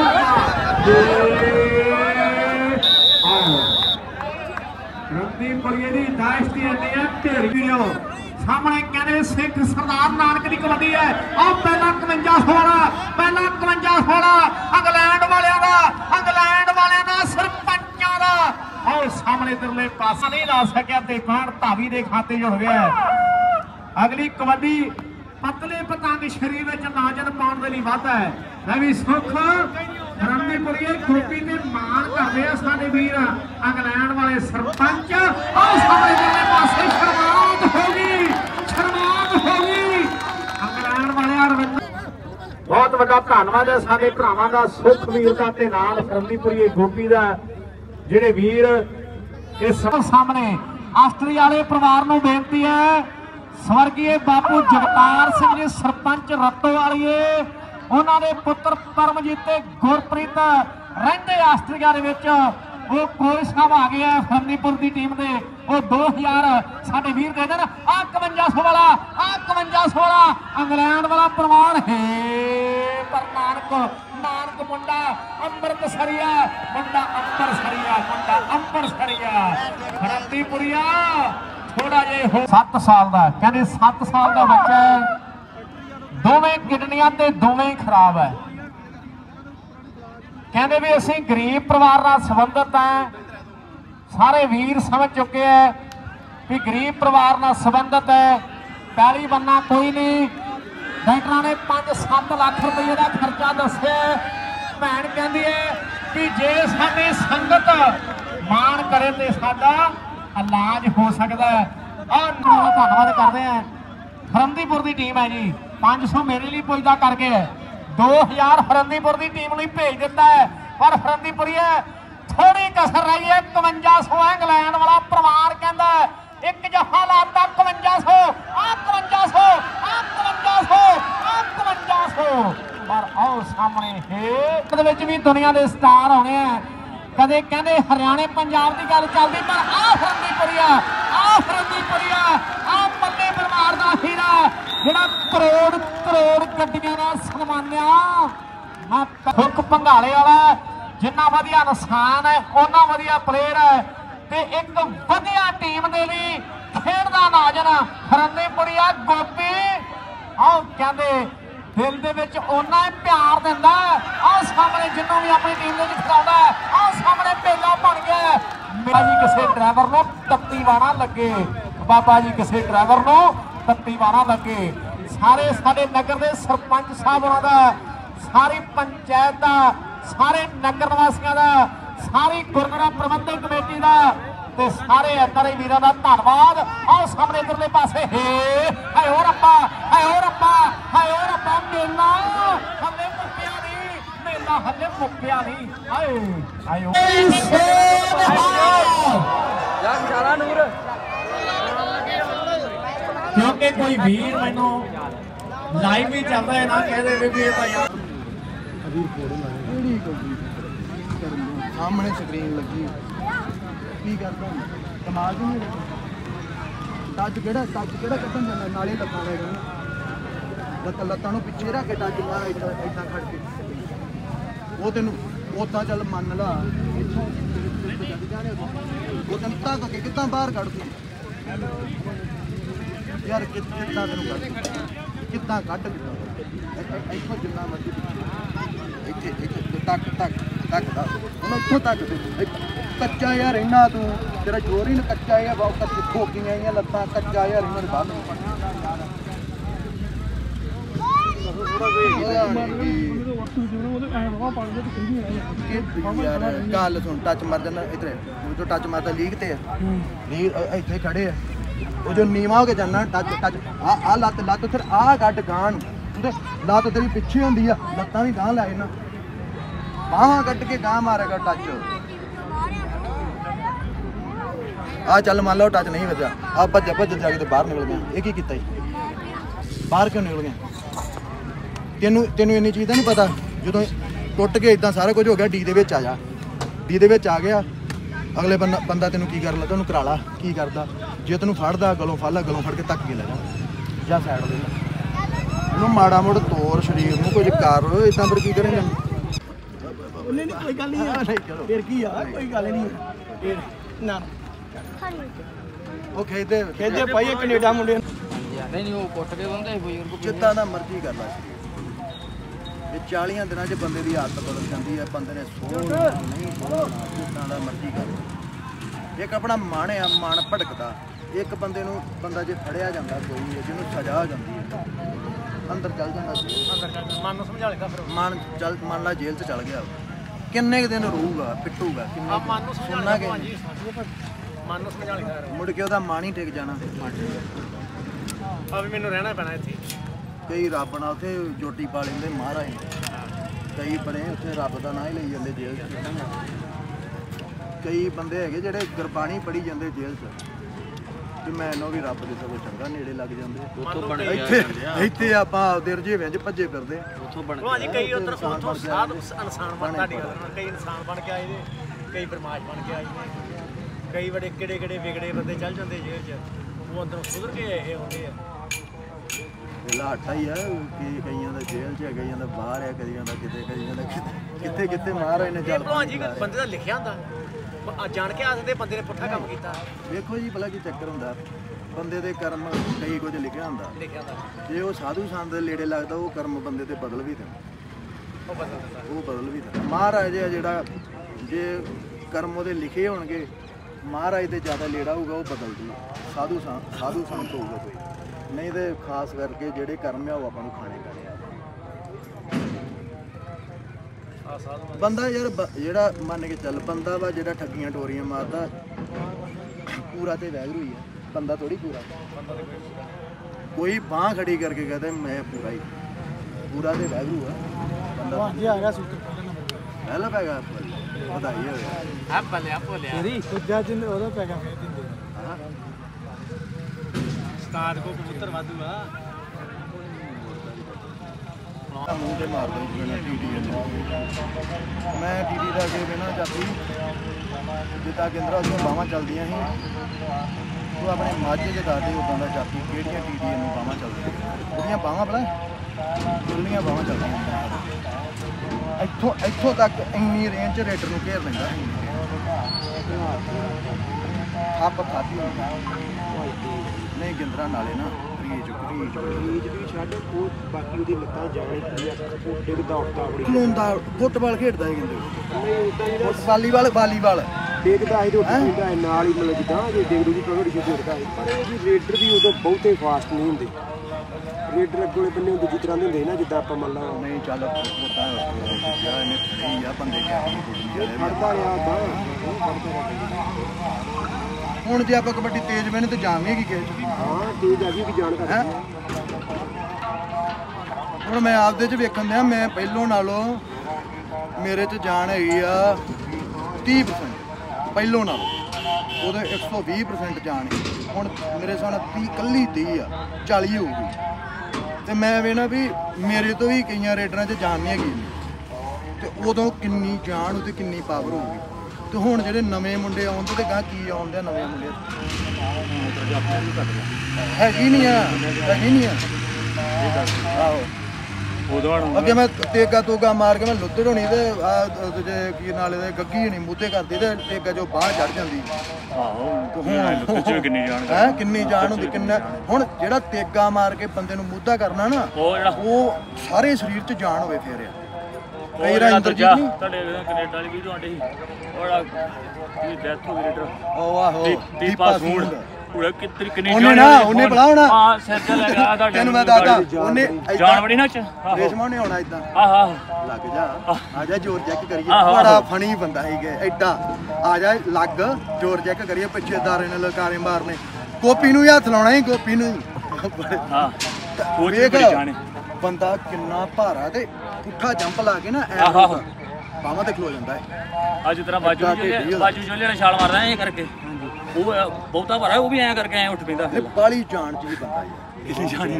ਰੰਦੀਪੁਰੀਏ ਦੀ ਦਾਇਸ਼ ਦੀ ਇੰਨੀ ਹੈ ਢੇਰੀ ਲਿਓ ਸਾਹਮਣੇ ਕਹਿੰਦੇ ਸਿੱਖ ਸਰਦਾਰ ਨਾਨਕ ਦੀ ਕਬੱਡੀ ਹੈ ਆਹ ਪਹਿਲਾਂ 51-16 ਇੰਗਲੈਂਡ ਵਾਲਿਆਂ ਦਾ ਸਰਪੰਚਾਂ ਦਾ ਆਹ ਸਾਹਮਣੇ ਇਧਰਲੇ ਪਾਸੇ ਨਹੀਂ ਲਾ ਸਕਿਆ ਤੇ ਕਾਂਡ ਧਾਵੀ ਦੇ ਖਾਤੇ ਜੁੜ ਗਿਆ ਅਗਲੀ ਕਬੱਡੀ ਪਤਲੇ ਪਤੰਗ ਸ਼ਰੀਰ ਵਿੱਚ ਨਾਜਨ ਪਾਉਣ ਦੇ ਲਈ ਵੱਧ ਹੈ ਮੈਂ ਵੀ ਸੁੱਖ ਰੰਦੀਪੁਰੀਏ ਗੋਪੀ ਤੇ ਮਾਣ ਕਰਦੇ ਆ ਸਾਡੇ ਵੀਰ ਇੰਗਲੈਂਡ ਵਾਲੇ ਸਰਪੰਚ ਆਹ ਸਾਹਮਣੇ ਦੇ ਪਾਸੇ ਸ਼ਰਮਾਤ ਹੋ ਗਈ ਇੰਗਲੈਂਡ ਵਾਲਿਆਂ ਬਹੁਤ ਵੱਡਾ ਧੰਨਵਾਦ ਹੈ ਸਾਡੇ ਭਰਾਵਾਂ ਦਾ ਸੁੱਖ ਵੀਰ ਦਾ ਤੇ ਨਾਲ ਰੰਦੀਪੁਰੀਏ ਗੋਪੀ ਦਾ ਜਿਹੜੇ ਵੀਰ ਇਸ ਸਾਹਮਣੇ ਆਸਟਰੀਆ ਵਾਲੇ ਪਰਿਵਾਰ ਨੂੰ ਬੇਨਤੀ ਹੈ ਸਵਰਗੀ ਬਾਪੂ ਜਗਤਾਰ ਸਿੰਘ ਜੀ ਸਰਪੰਚ ਰੱਤੋ ਵਾਲੀਏ ਉਹਨਾਂ ਦੇ ਪੁੱਤਰ ਪਰਮਜੀਤ ਤੇ ਗੁਰਪ੍ਰੀਤ ਰਹਿੰਦੇ ਆਸਟਰੀਆ ਦੇ ਵਿੱਚ ਉਹ ਕੋਚ ਸਾਹਿਬ ਆ ਗਏ ਆ ਫਰੰਦੀਪੁਰ ਦੀ ਟੀਮ ਦੇ ਉਹ 2000 ਸਾਡੇ ਵੀਰ ਦੇ ਦੇਣ 5100 ਵਾਲਾ 5100 ਵਾਲਾ ਇੰਗਲੈਂਡ ਵਾਲਾ ਪ੍ਰਮਾਣ ਹੈ ਪਰ ਨਾਨਕ ਮੁੰਡਾ ਅੰਮ੍ਰਿਤਸਰੀਆ ਫਰੰਦੀਪੁਰੀਆ ਥੋੜਾ ਜਿਹਾ 7 ਸਾਲ ਦਾ ਕਹਿੰਦੇ 7 ਸਾਲ ਦਾ ਬੱਚਾ ਹੈ ਦੋਵੇਂ ਕਿਡਨੀਆਂ ਤੇ ਦੋਵੇਂ ਹੀ ਖਰਾਬ ਹੈ ਕਹਿੰਦੇ ਵੀ ਅਸੀਂ ਗਰੀਬ ਪਰਿਵਾਰ ਨਾਲ ਸੰਬੰਧਿਤ ਹੈ ਸਾਰੇ ਵੀਰ ਸਮਝ ਚੁੱਕੇ ਹੈ ਵੀ ਗਰੀਬ ਪਰਿਵਾਰ ਨਾਲ ਸੰਬੰਧਿਤ ਹੈ ਪਹਿਲੀ ਬੰਨਾ ਕੋਈ ਨਹੀਂ ਡਾਕਟਰਾਂ ਨੇ 5-7 ਲੱਖ ਰੁਪਏ ਦਾ ਖਰਚਾ ਦੱਸਿਆ ਭੈਣ ਕਹਿੰਦੀ ਹੈ ਵੀ ਜੇ ਸਾਡੀ ਸੰਗਤ ਮਾਣ ਕਰੇ ਤੇ ਸਾਡਾ ਇਲਾਜ ਹੋ ਸਕਦਾ ਹੈ ਆਹ ਧੰਨਵਾਦ ਕਰਦੇ ਆ ਫਰੰਦੀਪੁਰ ਦੀ ਟੀਮ ਹੈ ਜੀ 500 ਮੇਰੇ ਲਈ ਪੁੱਜਦਾ ਕਰਕੇ 2000 ਫਰੰਦੀਪੁਰ ਦੀ ਟੀਮ ਲਈ ਭੇਜ ਦਿੱਤਾ ਹੈ ਪਰ ਫਰੰਦੀਪੁਰੀਏ ਥੋੜੀ ਕਸਰ ਰਹੀ ਹੈ 5100 ਇੰਗਲੈਂਡ ਵਾਲਾ ਪਰਿਵਾਰ ਕਹਿੰਦਾ ਇੱਕ ਜਫਾ ਲਾਤਾ 5100 ਪਰ ਆਓ ਸਾਹਮਣੇ ਦੇ ਵਿੱਚ ਵੀ ਦੁਨੀਆ ਦੇ ਸਟਾਰ ਆਉਣੇ ਆ ਕਦੇ ਕਹਿੰਦੇ ਹਰਿਆਣੇ ਪੰਜਾਬ ਦੀ ਗੱਲ ਚੱਲਦੀ ਪਰ ਆਹ ਫਰੰਦੀਪੁਰੀਆ ਆਹ ਪੱਲੇ ਪਰਿਵਾਰ ਦਾ ਹੀਰਾ ਜਿਹੜਾ ਕਰੋੜ ਗੱਡੀਆਂ ਨਾਲ ਸਨਮਾਨਿਆ ਮੈਂ ਸੁੱਖ ਭੰਗਾਲੇ ਵਾਲਾ ਜਿੰਨਾ ਵਧੀਆ ਇਨਸਾਨ ਹੈ ਉਹਨਾਂ ਵਧੀਆ ਪਲੇਅਰ ਹੈ ਤੇ ਇੱਕ ਵਧੀਆ ਟੀਮ ਦੇ ਲਈ ਖੇਡਦਾ ਨਾਜਨ ਫਰੰਦੀਪੁਰੀਆ ਗੋਪੀ ਆਹ ਕਹਿੰਦੇ ਦਿਲ ਦੇ ਵਿੱਚ ਉਹਨਾਂ ਹੀ ਪਿਆਰ ਦਿੰਦਾ ਆਹ ਸਾਹਮਣੇ ਜਿੰਨੂੰ ਵੀ ਆਪਣੀ ਟੀਮ ਦੇ ਵਿੱਚ ਖਿਡਾਉਂਦਾ ਆਹ ਸਾਹਮਣੇ ਪੇਲਾ ਬਣ ਗਿਆ ਬਾਬਾ ਜੀ ਕਿਸੇ ਡਰਾਈਵਰ ਨੂੰ ਤੱਤੀ ਵਾਣਾ ਲੱਗੇ ਬਾਬਾ ਜੀ ਕਿਸੇ ਡਰਾਈਵਰ ਨੂੰ ਤੱਤੀ ਵਾਣਾ ਲੱਗੇ ਸਾਰੇ ਸਾਡੇ ਨਗਰ ਦੇ ਸਰਪੰਚ ਸਾਹਿਬ ਉਹਨਾਂ ਦਾ ਸਾਰੀ ਪੰਚਾਇਤ ਦਾ ਸਾਰੇ ਨਗਰ ਵਾਸੀਆਂ ਦਾ ਸਾਰੀ ਗੁਰਦੁਆਰਾ ਪ੍ਰਬੰਧਕ ਕਮੇਟੀ ਦਾ ਤੇ ਸਾਰੇ ਇੱਧਰ ਹੀ ਵੀਰਾਂ ਦਾ ਧੰਨਵਾਦ ਆਹ ਸਾਹਮਣੇ ਇਧਰਲੇ ਪਾਸੇ ਹਾਏ ਓ ਰੱਬਾ ਮੇਲਾ ਹੱਲੇ ਮੁੱਕਿਆ ਨਹੀਂ ਹਾਏ ਯਾਰ ਸਾਰਾ ਨੂਰ ਕਿਉਂਕਿ ਕੋਈ ਵੀਰ ਮੈਨੂੰ ਲਾਈਵ ਵੀ ਚੱਲਦਾ ਹੈ ਨਾ ਕਹਦੇ ਵੀ ਇਹ ਤਾਂ ਯਾਰ ਸਾਹਮਣੇ ਸਕਰੀਨ ਲੱਗੀ ਕੀ ਕਰਦਾ ਕਮਾਲ ਨਹੀਂ ਟੱਚ ਕਿਹੜਾ ਕੱਢਣ ਜਾਂਦਾ ਨਾਲੇ ਲੱਤਾਂ ਲੈ ਗਏ ਲੱਤਾਂ ਨੂੰ ਪਿੱਛੇ ਰੱਖ ਕੇ ਟੱਚ ਮਾਰ ਏਦਾਂ ਖੜ ਕੇ ਉਹ ਤੈਨੂੰ ਉਦਾਂ ਚੱਲ ਮੰਨ ਲਾ ਉਹ ਤੈਨੂੰ ਧੱਕ ਕੇ ਕਿੱਦਾਂ ਬਾਹਰ ਕੱਢ ਦੂੰ ਯਾਰ ਕਿੱਦਾਂ ਤੈਨੂੰ ਕਿੱਦਾਂ ਕੱਢ ਇੱਥੋਂ ਜਿੰਨਾ ਮਰਜ਼ੀ ਇੱਥੇ ਤੱਕ ਦਾ ਹੁਣ ਇੱਥੋਂ ਤੱਕ ਕੱਚਾ ਯਾਰ ਇੰਨਾ ਤੂੰ ਤੇਰਾ ਜ਼ੋਰ ਹੀ ਨਾ ਕੱਚਾ ਆ ਬਹੁਤ ਕੱਚੀ ਖੋਕੀਆਂ ਆਈਆਂ ਲੱਤਾਂ ਕੱਚਾ ਯਾਰ ਇਹਨਾਂ ਦੇ ਬਾਹਰ ਯਾਰ ਗੱਲ ਸੁਣ ਟੱਚ ਮਾਰ ਜਾਂਦਾ ਇੱਧਰ ਜੋ ਟੱਚ ਮਾਰਦਾ ਲੀਕ ਤੇ ਲੀਕ ਇੱਥੇ ਖੜੇ ਆ ਉਹ ਜੋ ਨੀਵਾ ਹੋ ਕੇ ਜਾਣਾ ਟੱਚ ਆ ਲੱਤ ਫਿਰ ਆ ਕੱਢ ਗਾਣ ਲੱਤ ਤੇਰੀ ਪਿੱਛੇ ਹੁੰਦੀ ਆ ਲੱਤਾਂ ਵੀ ਗਾਂ ਲੈ ਇਹਨਾਂ ਬਾਹਾਂ ਕੱਢ ਕੇ ਗਾਂ ਮਾਰੇਗਾ ਟੱਚ ਆ ਚੱਲ ਮੰਨ ਲਓ ਟੱਚ ਨਹੀਂ ਵੱਜਾ ਆ ਭੱਜ ਜਾ ਕੇ ਤੇ ਬਾਹਰ ਨਿਕਲ ਗਿਆ ਇਹ ਕੀ ਕੀਤਾ ਜੀ ਬਾਹਰ ਕਿਉਂ ਨਿਕਲ ਗਿਆ ਤੈਨੂੰ ਇੰਨੀ ਚੀਜ਼ ਦਾ ਨਹੀਂ ਪਤਾ ਜਦੋਂ ਟੁੱਟ ਕੇ ਇਦਾਂ ਸਾਰਾ ਕੁਝ ਹੋ ਗਿਆ ਡੀ ਦੇ ਵਿੱਚ ਆ ਜਾ ਡੀ ਦੇ ਵਿੱਚ ਆ ਗਿਆ ਅਗਲੇ ਬੰਦਾ ਤੈਨੂੰ ਕੀ ਕਰ ਲਾ ਤੈਨੂੰ ਕਰਾ ਲਾ ਕੀ ਕਰਦਾ ਜੇ ਤੈਨੂੰ ਫੜਦਾ ਗਲੋਂ ਫੜ ਲਾ ਗਲੋਂ ਫੜ ਕੇ ਤੱਕ ਕੇ ਲੈ ਜਾ ਸਾਈਡ ਦੇ ਇਹਨੂੰ ਮਾੜਾ ਮੋੜ ਤੋੜ ਸਰੀਰ ਨੂੰ ਕੁਝ ਕਰ ਇਦਾਂ ਫਿਰ ਕੀ ਕਰੇਂਗਾ ਨਹੀਂ ਕੋਈ ਗੱਲ ਨਹੀਂ ਫਿਰ ਕੀ ਆ ਕੋਈ ਗੱਲ ਨਹੀਂ ਨਾ ਉਹ ਖੇਦੇ ਭਾਈ ਕੈਨੇਡਾ ਮੁੰਡੇ ਨਹੀਂ ਉਹ ਕੁੱਟ ਕੇ ਬੰਦੇ ਬਜ਼ੁਰਗ ਜਿੱਦਾਂ ਦਾ ਮਰਜ਼ੀ ਕਰ ਲਾ ਇਹ 40 ਦਿਨਾਂ 'ਚ ਬੰਦੇ ਦੀ ਆਦਤ ਬਦਲ ਜਾਂਦੀ ਹੈ ਬੰਦੇ ਨੇ ਸੋਚ ਨਹੀਂ ਜਿੱਦਾਂ ਦਾ ਮਰਜ਼ੀ ਕਰ ਇੱਕ ਆਪਣਾ ਮਨ ਆ ਮਨ ਭਟਕਦਾ ਇੱਕ ਬੰਦਾ ਜੇ ਫੜਿਆ ਜਾਂਦਾ ਕੋਈ ਜਿਹਨੂੰ ਸਜ਼ਾ ਹੋ ਜਾਂਦੀ ਹੈ ਅੰਦਰ ਚੱਲ ਜਾਂਦਾ ਮਨ ਨੂੰ ਸਮਝਾ ਲੇਗਾ ਫਿਰ ਮੰਨ ਲਾ ਜੇਲ੍ਹ 'ਚ ਚੱਲ ਗਿਆ ਕਿੰਨੇ ਕੁ ਦਿਨ ਰਹੂਗਾ ਪਿੱਟੂਗਾ ਕਿੰਨੇ ਮਨ ਨੂੰ ਸਮਝਾ ਲੇਗਾ ਭਾਜੀ ਮਨ ਨੂੰ ਸਮਝਾ ਲੇਗਾ ਮੁੜ ਕੇ ਉਹਦਾ ਮਨ ਹੀ ਟਿਕ ਜਾਣਾ ਆ ਵੀ ਮੈਨੂੰ ਰਹਿਣਾ ਪੈਣਾ ਇੱਥੇ ਕਈ ਰੱਬ ਨਾਲ ਉੱਥੇ ਜੋਟੀ ਪਾ ਲੈਂਦੇ ਮਹਾਰਾਜ ਕਈ ਬੜੇ ਉੱਥੇ ਰੱਬ ਦਾ ਨਾਂ ਹੀ ਲਈ ਜਾਂਦੇ ਜੇਲ੍ਹ 'ਚ ਕਈ ਬੰਦੇ ਹੈਗੇ ਜਿਹੜੇ ਗੁਰਬਾਣੀ ਪੜ੍ਹੀ ਜਾਂਦੇ ਜੇਲ੍ਹ 'ਚ ਕਿ ਮੈਨੂੰ ਵੀ ਰੱਬ ਦੇ ਸਗੋਂ ਚੰਗਾ ਨੇੜੇ ਲੱਗ ਜਾਂਦੇ ਇੱਥੇ ਆਪਾਂ ਆਪਦੇ ਰਜੇਵਿਆਂ 'ਚ ਭੱਜੇ ਫਿਰਦੇ ਉੱਥੋਂ ਬਣ ਭਾਜੀ ਕਈ ਉਧਰ ਉੱਥੋਂ ਸਾਧ ਇਨਸਾਨ ਬਣ ਤੁਹਾਡੀ ਗੱਲ ਕਈ ਇਨਸਾਨ ਬਣ ਕੇ ਆਏ ਨੇ ਕਈ ਬਰਮਾਸ਼ ਬਣ ਕੇ ਆਏ ਨੇ ਕਈ ਬੜੇ ਕਿਹੜੇ ਵਿਗੜੇ ਬੰਦੇ ਚੱਲ ਜਾਂਦੇ ਜੇਲ੍ਹ 'ਚ ਉਹ ਅੰਦਰੋਂ ਸੁਧਰ ਕੇ ਇਹ ਹੁੰਦੇ ਆ ਲਾਟਾ ਹੀ ਆ ਕਿ ਕਈਆਂ ਦਾ ਜੇਲ੍ਹ 'ਚ ਹੈ ਕਈਆਂ ਦਾ ਬਾਹਰ ਹੈ ਕਈਆਂ ਦਾ ਕਿਤੇ ਕਈਆਂ ਦਾ ਕਿੱਥੇ ਮਹਾਰਾਜ ਨੇ ਚੱਲ ਭਾਜੀ ਬੰਦੇ ਦਾ ਲਿਖਿਆ ਹੁੰਦਾ ਜਾਣ ਕੇ ਆਖਦੇ ਬੰਦੇ ਨੇ ਪੁੱਠਾ ਕੰਮ ਕੀਤਾ ਵੇਖੋ ਜੀ ਭਲਾ ਕੀ ਚੱਕਰ ਹੁੰਦਾ ਬੰਦੇ ਦੇ ਕਰਮ ਕਈ ਕੁਝ ਲਿਖਿਆ ਹੁੰਦਾ ਜੇ ਉਹ ਸਾਧੂ ਸੰਤ ਦੇ ਨੇੜੇ ਲੱਗਦਾ ਉਹ ਕਰਮ ਬੰਦੇ ਤੇ ਬਦਲ ਵੀ ਦਿੰਦਾ ਉਹ ਬਦਲ ਵੀ ਦਿੰਦਾ ਮਹਾਰਾਜ ਜਿਹੜਾ ਜੇ ਕਰਮ ਉਹਦੇ ਲਿਖੇ ਹੋਣਗੇ ਮਹਾਰਾਜ ਦੇ ਜ਼ਿਆਦਾ ਨੇੜਾ ਹੋਊਗਾ ਉਹ ਬਦਲ ਦੂ ਸਾਧੂ ਸੰਤ ਹੋਊਗਾ ਕੋਈ ਨਹੀਂ ਤੇ ਖਾਸ ਕਰਕੇ ਜਿਹੜੇ ਕਰਮ ਆ ਉਹ ਆਪਾਂ ਨੂੰ ਖਾਣੇ ਪੈਣੇ ਆ ਬੰਦਾ ਯਾਰ ਜਿਹੜਾ ਮੰਨ ਕੇ ਚੱਲ ਬੰਦਾ ਵਾ ਜਿਹੜਾ ਠੱਗੀਆਂ ਟੋਰੀਆਂ ਮਾਰਦਾ ਪੂਰਾ ਤੇ ਵੈਗਰੂ ਹੀ ਆ ਬੰਦਾ ਥੋੜੀ ਪੂਰਾ ਕੋਈ ਬਾਹ ਖੜੀ ਕਰਕੇ ਕਹਦਾ ਮੈਂ ਪੂਰਾ ਤੇ ਵੈਗਰੂ ਆ ਬੰਦਾ ਹਾਂਜੀ ਆ ਗਿਆ ਸੂਤਰ ਪਹਿਲਾਂ ਪੈ ਗਿਆ ਵਧਾਈ ਹੋਇਆ ਆ ਭਲਿਆ ਤੇਰੀ ਦੂਜਾ ਜਿੰਨ ਉਹਦਾ ਪੈ ਗਿਆ ਫੇਰ ਦਿੰਦੇ ਹਾਂ ਉਸਤਾਦ ਕੋ ਕਬੂਤਰ ਵਾਧੂਗਾ ਮੂੰਹ ਤੇ ਮਾਰ ਦੋ ਬਿਨਾਂ ਟੀਟੀ ਮੈਂ ਟੀਟੀ ਦਾ ਕੇ ਬਿਨਾਂ ਚਾਪੀ ਜਿੱਦਾਂ ਕੇਂਦਰਾ ਉਦੋਂ ਬਾਹਾਂ ਚੱਲਦੀਆਂ ਸੀ ਉਹ ਆਪਣੇ ਮਾਝੇ ਦੇ ਦਾਦੇ ਉਦੋਂ ਦਾ ਚਾਪੀ ਕਿਹੜੀਆਂ ਟੀਟੀਆਂ ਨੂੰ ਬਾਹਾਂ ਚੱਲਦੀਆਂ ਉਹਦੀਆਂ ਬਾਹਾਂ ਭਲਾ ਖੁੱਲੀਆਂ ਬਾਹਾਂ ਚੱਲਦੀਆਂ ਇੱਥੋਂ ਤੱਕ ਇੰਨੀ ਰੇਂਜ 'ਚ ਰੇਡਰ ਨੂੰ ਘੇਰ ਲੈਂਦਾ ਥੱਪ ਖਾਦੀ ਨਹੀਂ ਗਿੰਦਰਾ ਨਾਲੇ ਨਾ ਰੀਜ ਵੀ ਛੱਡ ਉਹ ਬਾਕੀ ਉਹਦੀ ਲੱਤਾਂ ਜਾਣੀ ਡਿੱਗਦਾ ਉੱਠਦਾ ਬੜੀ ਖਲੋਂਦਾ ਫੁੱਟਬਾਲ ਖੇਡਦਾ ਸੀ ਕਹਿੰਦੇ ਵਾਲੀਬਾਲ ਦੇਖਦਾ ਸੀ ਰੋਟੀ ਨਾਲ ਹੀ ਮਤਲਬ ਜਿੱਦਾਂ ਜੇ ਦੇਖ ਦੂਜੀ ਪਗੜੀ ਛੇਤੀ ਉੱਠਦਾ ਸੀ ਪਰ ਇਹ ਵੀ ਰੇਡਰ ਵੀ ਉਦੋਂ ਬਹੁਤੇ ਫਾਸਟ ਨਹੀਂ ਹੁੰਦੇ ਰੇਡਰ ਅੱਗੋਂ ਬੰਨੇ ਦੂਜੀ ਤਰ੍ਹਾਂ ਦੇ ਹੁੰਦੇ ਨਾ ਜਿੱਦਾਂ ਆਪਾਂ ਮੰਨ ਲਾ ਨਹੀਂ ਚੱਲ ਉਹਦਾ ਇਹਨੇ ਸਹੀ ਆ ਬੰਦੇ ਕਿਆ ਫੜਦਾ ਰਿਹਾ ਹੁਣ ਜੇ ਆਪਾਂ ਕਬੱਡੀ ਤੇਜ਼ ਮੈਨੇ ਤੇ ਜਾਣ ਨਹੀਂ ਹੈਗੀ ਕਿਸੇ ਹਾਂ ਤੇਜ਼ ਆ ਗਈ ਵੀ ਜਾਣ ਕਰ ਹੁਣ ਮੈਂ ਆਪਦੇ 'ਚ ਵੇਖਣ ਦਿਆਂ ਮੈਂ ਪਹਿਲੋਂ ਨਾਲੋਂ ਮੇਰੇ 'ਚ ਜਾਨ ਹੈਗੀ ਆ 30% ਪਹਿਲੋਂ ਨਾਲੋਂ ਉਹਦੇ 120% ਜਾਨ ਹੈ ਹੁਣ ਮੇਰੇ ਸਾਹਮਣੇ 30 ਕੱਲੀ 30 ਆ 40 ਹੋਊਗੀ ਤੇ ਮੈਂ ਵੇਖਣਾ ਵੀ ਮੇਰੇ ਤੋਂ ਵੀ ਕਈਆਂ ਰੇਡਰਾਂ 'ਚ ਜਾਨ ਨਹੀਂ ਹੈਗੀ ਤੇ ਉਦੋਂ ਕਿੰਨੀ ਜਾਨ ਉਹਦੀ ਕਿੰਨੀ ਪਾਵਰ ਹੋਊਗੀ ਤੇ ਹੁਣ ਜਿਹੜੇ ਨਵੇਂ ਮੁੰਡੇ ਆਉਂਦੇ ਤੇ ਗਾਂ ਕੀ ਆਉਂਦੇ ਆ ਨਵੇਂ ਮੁੰਡੇ ਹੈਗੀ ਨਹੀਂ ਆ ਆਹੋ ਅੱਗੇ ਮੈਂ ਤੇਗਾ ਤੋਗਾ ਮਾਰ ਕੇ ਮੈਂ ਲੁੱਦੜ ਹੋਣੀ ਤੇ ਆ ਦੂਜੇ ਕੀ ਨਾਲੇ ਦੇ ਗੱਗੀ ਹੋਣੀ ਮੂਧੇ ਕਰਦੀ ਤੇ ਤੇਗਾ ਜੋ ਬਾਹਰ ਚੜ ਜਾਂਦੀ ਹੈ ਕਿੰਨੀ ਜਾਨ ਹੁੰਦੀ ਕਿੰਨਾ ਹੁਣ ਜਿਹੜਾ ਤੇਗਾ ਮਾਰ ਕੇ ਬੰਦੇ ਨੂੰ ਮੂਧਾ ਕਰਨਾ ਨਾ ਉਹ ਸਾਰੇ ਸਰੀਰ 'ਚ ਜਾਨ ਹੋਵੇ ਫੇਰ ਆ ਕਈ ਰਾਂ ਇੰਦਰਜੀਤ ਨਹੀਂ ਤੁਹਾਡੇ ਕੈਨੇਡਾ ਵਾਲੀ ਵੀਡੀਓ ਆਂਡੇ ਸੀ ਉਹਦਾ ਕੀ ਡੈਥ ਹੋ ਗਈ ਲੀਡਰ ਉਹ ਆਹੋ ਦੀਪਾ ਸੂਣ ਪੂਰਾ ਕਿੰਨੀ ਉਹਨੇ ਬੁਲਾ ਹੋਣਾ ਹਾਂ ਸਿਰ ਤੇ ਲੱਗਾ ਤੁਹਾਡੇ ਤੈਨੂੰ ਮੈਂ ਦੱਸਦਾ ਉਹਨੇ ਜਾਨ ਬੜੀ ਨਾ ਚ ਰੇਸ਼ਮਾ ਨੇ ਆਉਣਾ ਇਦਾਂ ਆਹ ਲੱਗ ਜਾ ਆ ਜਾ ਜ਼ੋਰ ਚੈੱਕ ਕਰੀਏ ਬੜਾ ਫਣੀ ਬੰਦਾ ਸੀਗਾ ਐਡਾ ਆ ਜਾ ਲੱਗ ਜ਼ੋਰ ਚੈੱਕ ਕਰੀਏ ਪਿੱਛੇ ਦਾਰੇ ਨਾਲ ਲਕਾਰੇ ਮਾਰਨੇ ਗੋਪੀ ਨੂੰ ਹੱਥ ਲਾਉਣਾ ਹੀ ਗੋਪੀ ਨੂੰ ਹਾਂ ਉਹ ਵੇਖ ਬੜੀ ਜਾਣੇ ਬੰਦਾ ਕਿੰਨਾ ਭਾਰਾ ਤੇ ਪੁੱਠਾ ਜੰਪ ਲਾ ਕੇ ਨਾ ਐ ਬਾਹਾਂ ਤੇ ਖਲੋ ਜਾਂਦਾ ਹੈ ਅੱਜ ਤੇਰਾ ਬਾਜੂ ਜੋਲੇ ਨੇ ਛਾਲ ਮਾਰਦਾ ਇਹ ਕਰਕੇ ਉਹ ਬਹੁਤਾ ਭਾਰਾ ਉਹ ਵੀ ਐਂ ਕਰਕੇ ਐਂ ਉੱਠ ਪੈਂਦਾ ਇਹ ਬਾਲੀ ਜਾਣ ਚ ਹੀ ਬੰਦਾ ਯਾਰ ਕਿਸੇ ਜਾਣੀ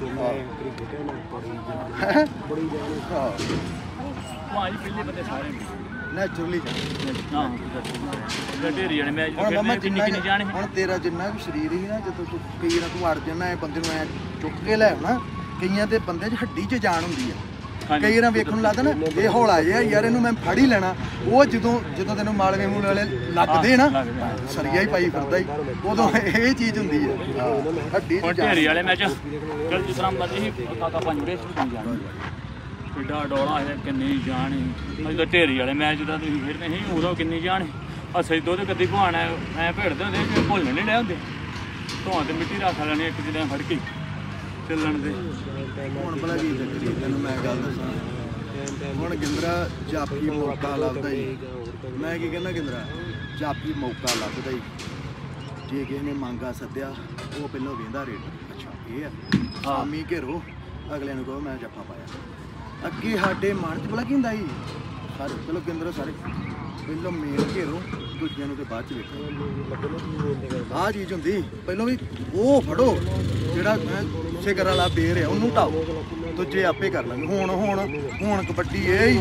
ਭਾਜੀ ਪਹਿਲੇ ਬੰਦੇ ਸਾਰੇ ਨੈਚੁਰਲੀ ਹਾਂ ਢੇਰੀ ਜਾਣੇ ਮੈਂ ਹੁਣ ਮਮਾ ਕਿੰਨੀ ਜਾਣੇ ਹੁਣ ਤੇਰਾ ਜਿੰਨਾ ਵੀ ਸਰੀਰ ਹੀ ਨਾ ਜਦੋਂ ਤੂੰ ਕਈ ਵਾਰ ਤੂੰ ਅੜ ਜਾਣਾ ਇਹ ਬੰਦੇ ਨੂੰ ਐ ਚੁੱਕ ਕੇ ਲੈ ਆਉਣਾ ਕਈਆਂ ਦੇ ਬੰਦੇ 'ਚ ਹੱਡੀ 'ਚ ਜਾਨ ਹੁੰਦੀ ਆ ਕਈ ਵਾਰ ਵੇਖਣ ਨੂੰ ਲੱਗਦਾ ਨਾ ਇਹ ਹੌਲਾ ਜਿਹਾ ਯਾਰ ਇਹਨੂੰ ਮੈਂ ਫੜ ਹੀ ਲੈਣਾ ਉਹ ਜਦੋਂ ਤੈਨੂੰ ਮਾਲਵੇ ਮੂਲ ਵਾਲੇ ਲੱਗਦੇ ਨਾ ਸਰੀਆ ਹੀ ਪਾਈ ਫਿਰਦਾ ਹੀ ਉਦੋਂ ਇਹ ਚੀਜ਼ ਹੁੰਦੀ ਹੈ ਹੱਡੀ 'ਚ ਢੇਰੀ ਵਾਲੇ ਮੈਚ ਚਲ ਜਿਸ ਤਰ੍ਹਾਂ ਬੰਦੇ ਸੀ ਕਾਕਾ ਪੰਜੜੇ ਸੀ ਜਾਣ ਕਿੱਡਾ ਡੋਲਾ ਹੈ ਕਿੰਨੀ ਜਾਣ ਅੱਜ ਤਾਂ ਢੇਰੀ ਵਾਲੇ ਮੈਚ ਦਾ ਤੁਸੀਂ ਖੇਡਦੇ ਸੀ ਉਦੋਂ ਕਿੰਨੀ ਜਾਣ ਆ ਸੈਦੋ ਤੇ ਕਦੀ ਭਾਣਾ ਐ ਭੇੜਦੇ ਹੁੰਦੇ ਭੁੱਲਣ ਨਹੀਂ ਲੈ ਹੁੰਦੇ ਧੂਆਂ ਤੇ ਮਿੱਟੀ ਰੱਖ ਲੈਣੀ ਇੱਕ ਜਿਹਦੇ ਫੜ ਕੇ ਚੱਲਣ ਦੇ ਹੁਣ ਭਲਾ ਕੀ ਚੱਕਰੀ ਤੈਨੂੰ ਮੈਂ ਗੱਲ ਦੱਸਾਂ ਹੁਣ ਗਿੰਦਰਾ ਜਾਪੀ ਮੌਕਾ ਲੱਭਦਾ ਹੀ ਮੈਂ ਕੀ ਕਹਿੰਦਾ ਗਿੰਦਰਾ ਜਾਪੀ ਮੌਕਾ ਲੱਭਦਾ ਹੀ ਜੇ ਕਿਸੇ ਨੇ ਮੰਗਾ ਸੱਦਿਆ ਉਹ ਪਹਿਲਾਂ ਵੇਂਦਾ ਰੇਟ ਅੱਛਾ ਇਹ ਆ ਸ਼ਾਮੀ ਘੇਰੋ ਅਗਲਿਆਂ ਨੂੰ ਕਹੋ ਮੈਂ ਜੱਫਾ ਪਾਇਆ ਅੱਗੇ ਸਾਡੇ ਮਨ 'ਚ ਭਲਾ ਕੀ ਹੁੰਦਾ ਸੀ ਸਾਰੇ ਚਲੋ ਗਿੰਦਰਾ ਸਾਰੇ ਪਹਿਲਾਂ ਮੇਲ ਘੇਰੋ ਦੂਜਿਆਂ ਨੂੰ ਤੇ ਬਾਅਦ 'ਚ ਵੇਖੋ ਆਹ ਚੀਜ਼ ਹੁੰਦੀ ਪਹਿਲਾਂ ਵੀ ਉਹ ਫੜੋ ਜਿਹੜਾ ਸਿਗਰ ਵਾਲਾ ਬੇਰ ਆ ਉਹਨੂੰ ਢਾਓ ਦੂਜੇ ਆਪੇ ਕਰ ਲਾਂਗੇ ਹੁਣ ਕਬੱਡੀ ਇਹ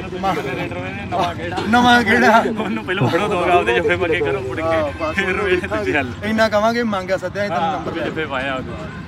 ਨਵਾਂ ਕਿਹੜਾ ਉਹਨੂੰ ਪਹਿਲਾਂ ਫੜੋ ਦੋ ਆਪਦੇ ਜੱਫੇ ਪੱਕੇ ਕਰੋ ਮੁੜ ਕੇ ਫਿਰ ਵੇਖ ਦੂਜੇ ਹੱਲ ਇੰਨਾ ਕਵਾਂਗੇ ਮੰਗਾ ਸੱਦਿਆ ਤੈਨੂੰ ਨੰਬਰ ਜੱਫੇ ਪਾਇਆ ਉਹਦੇ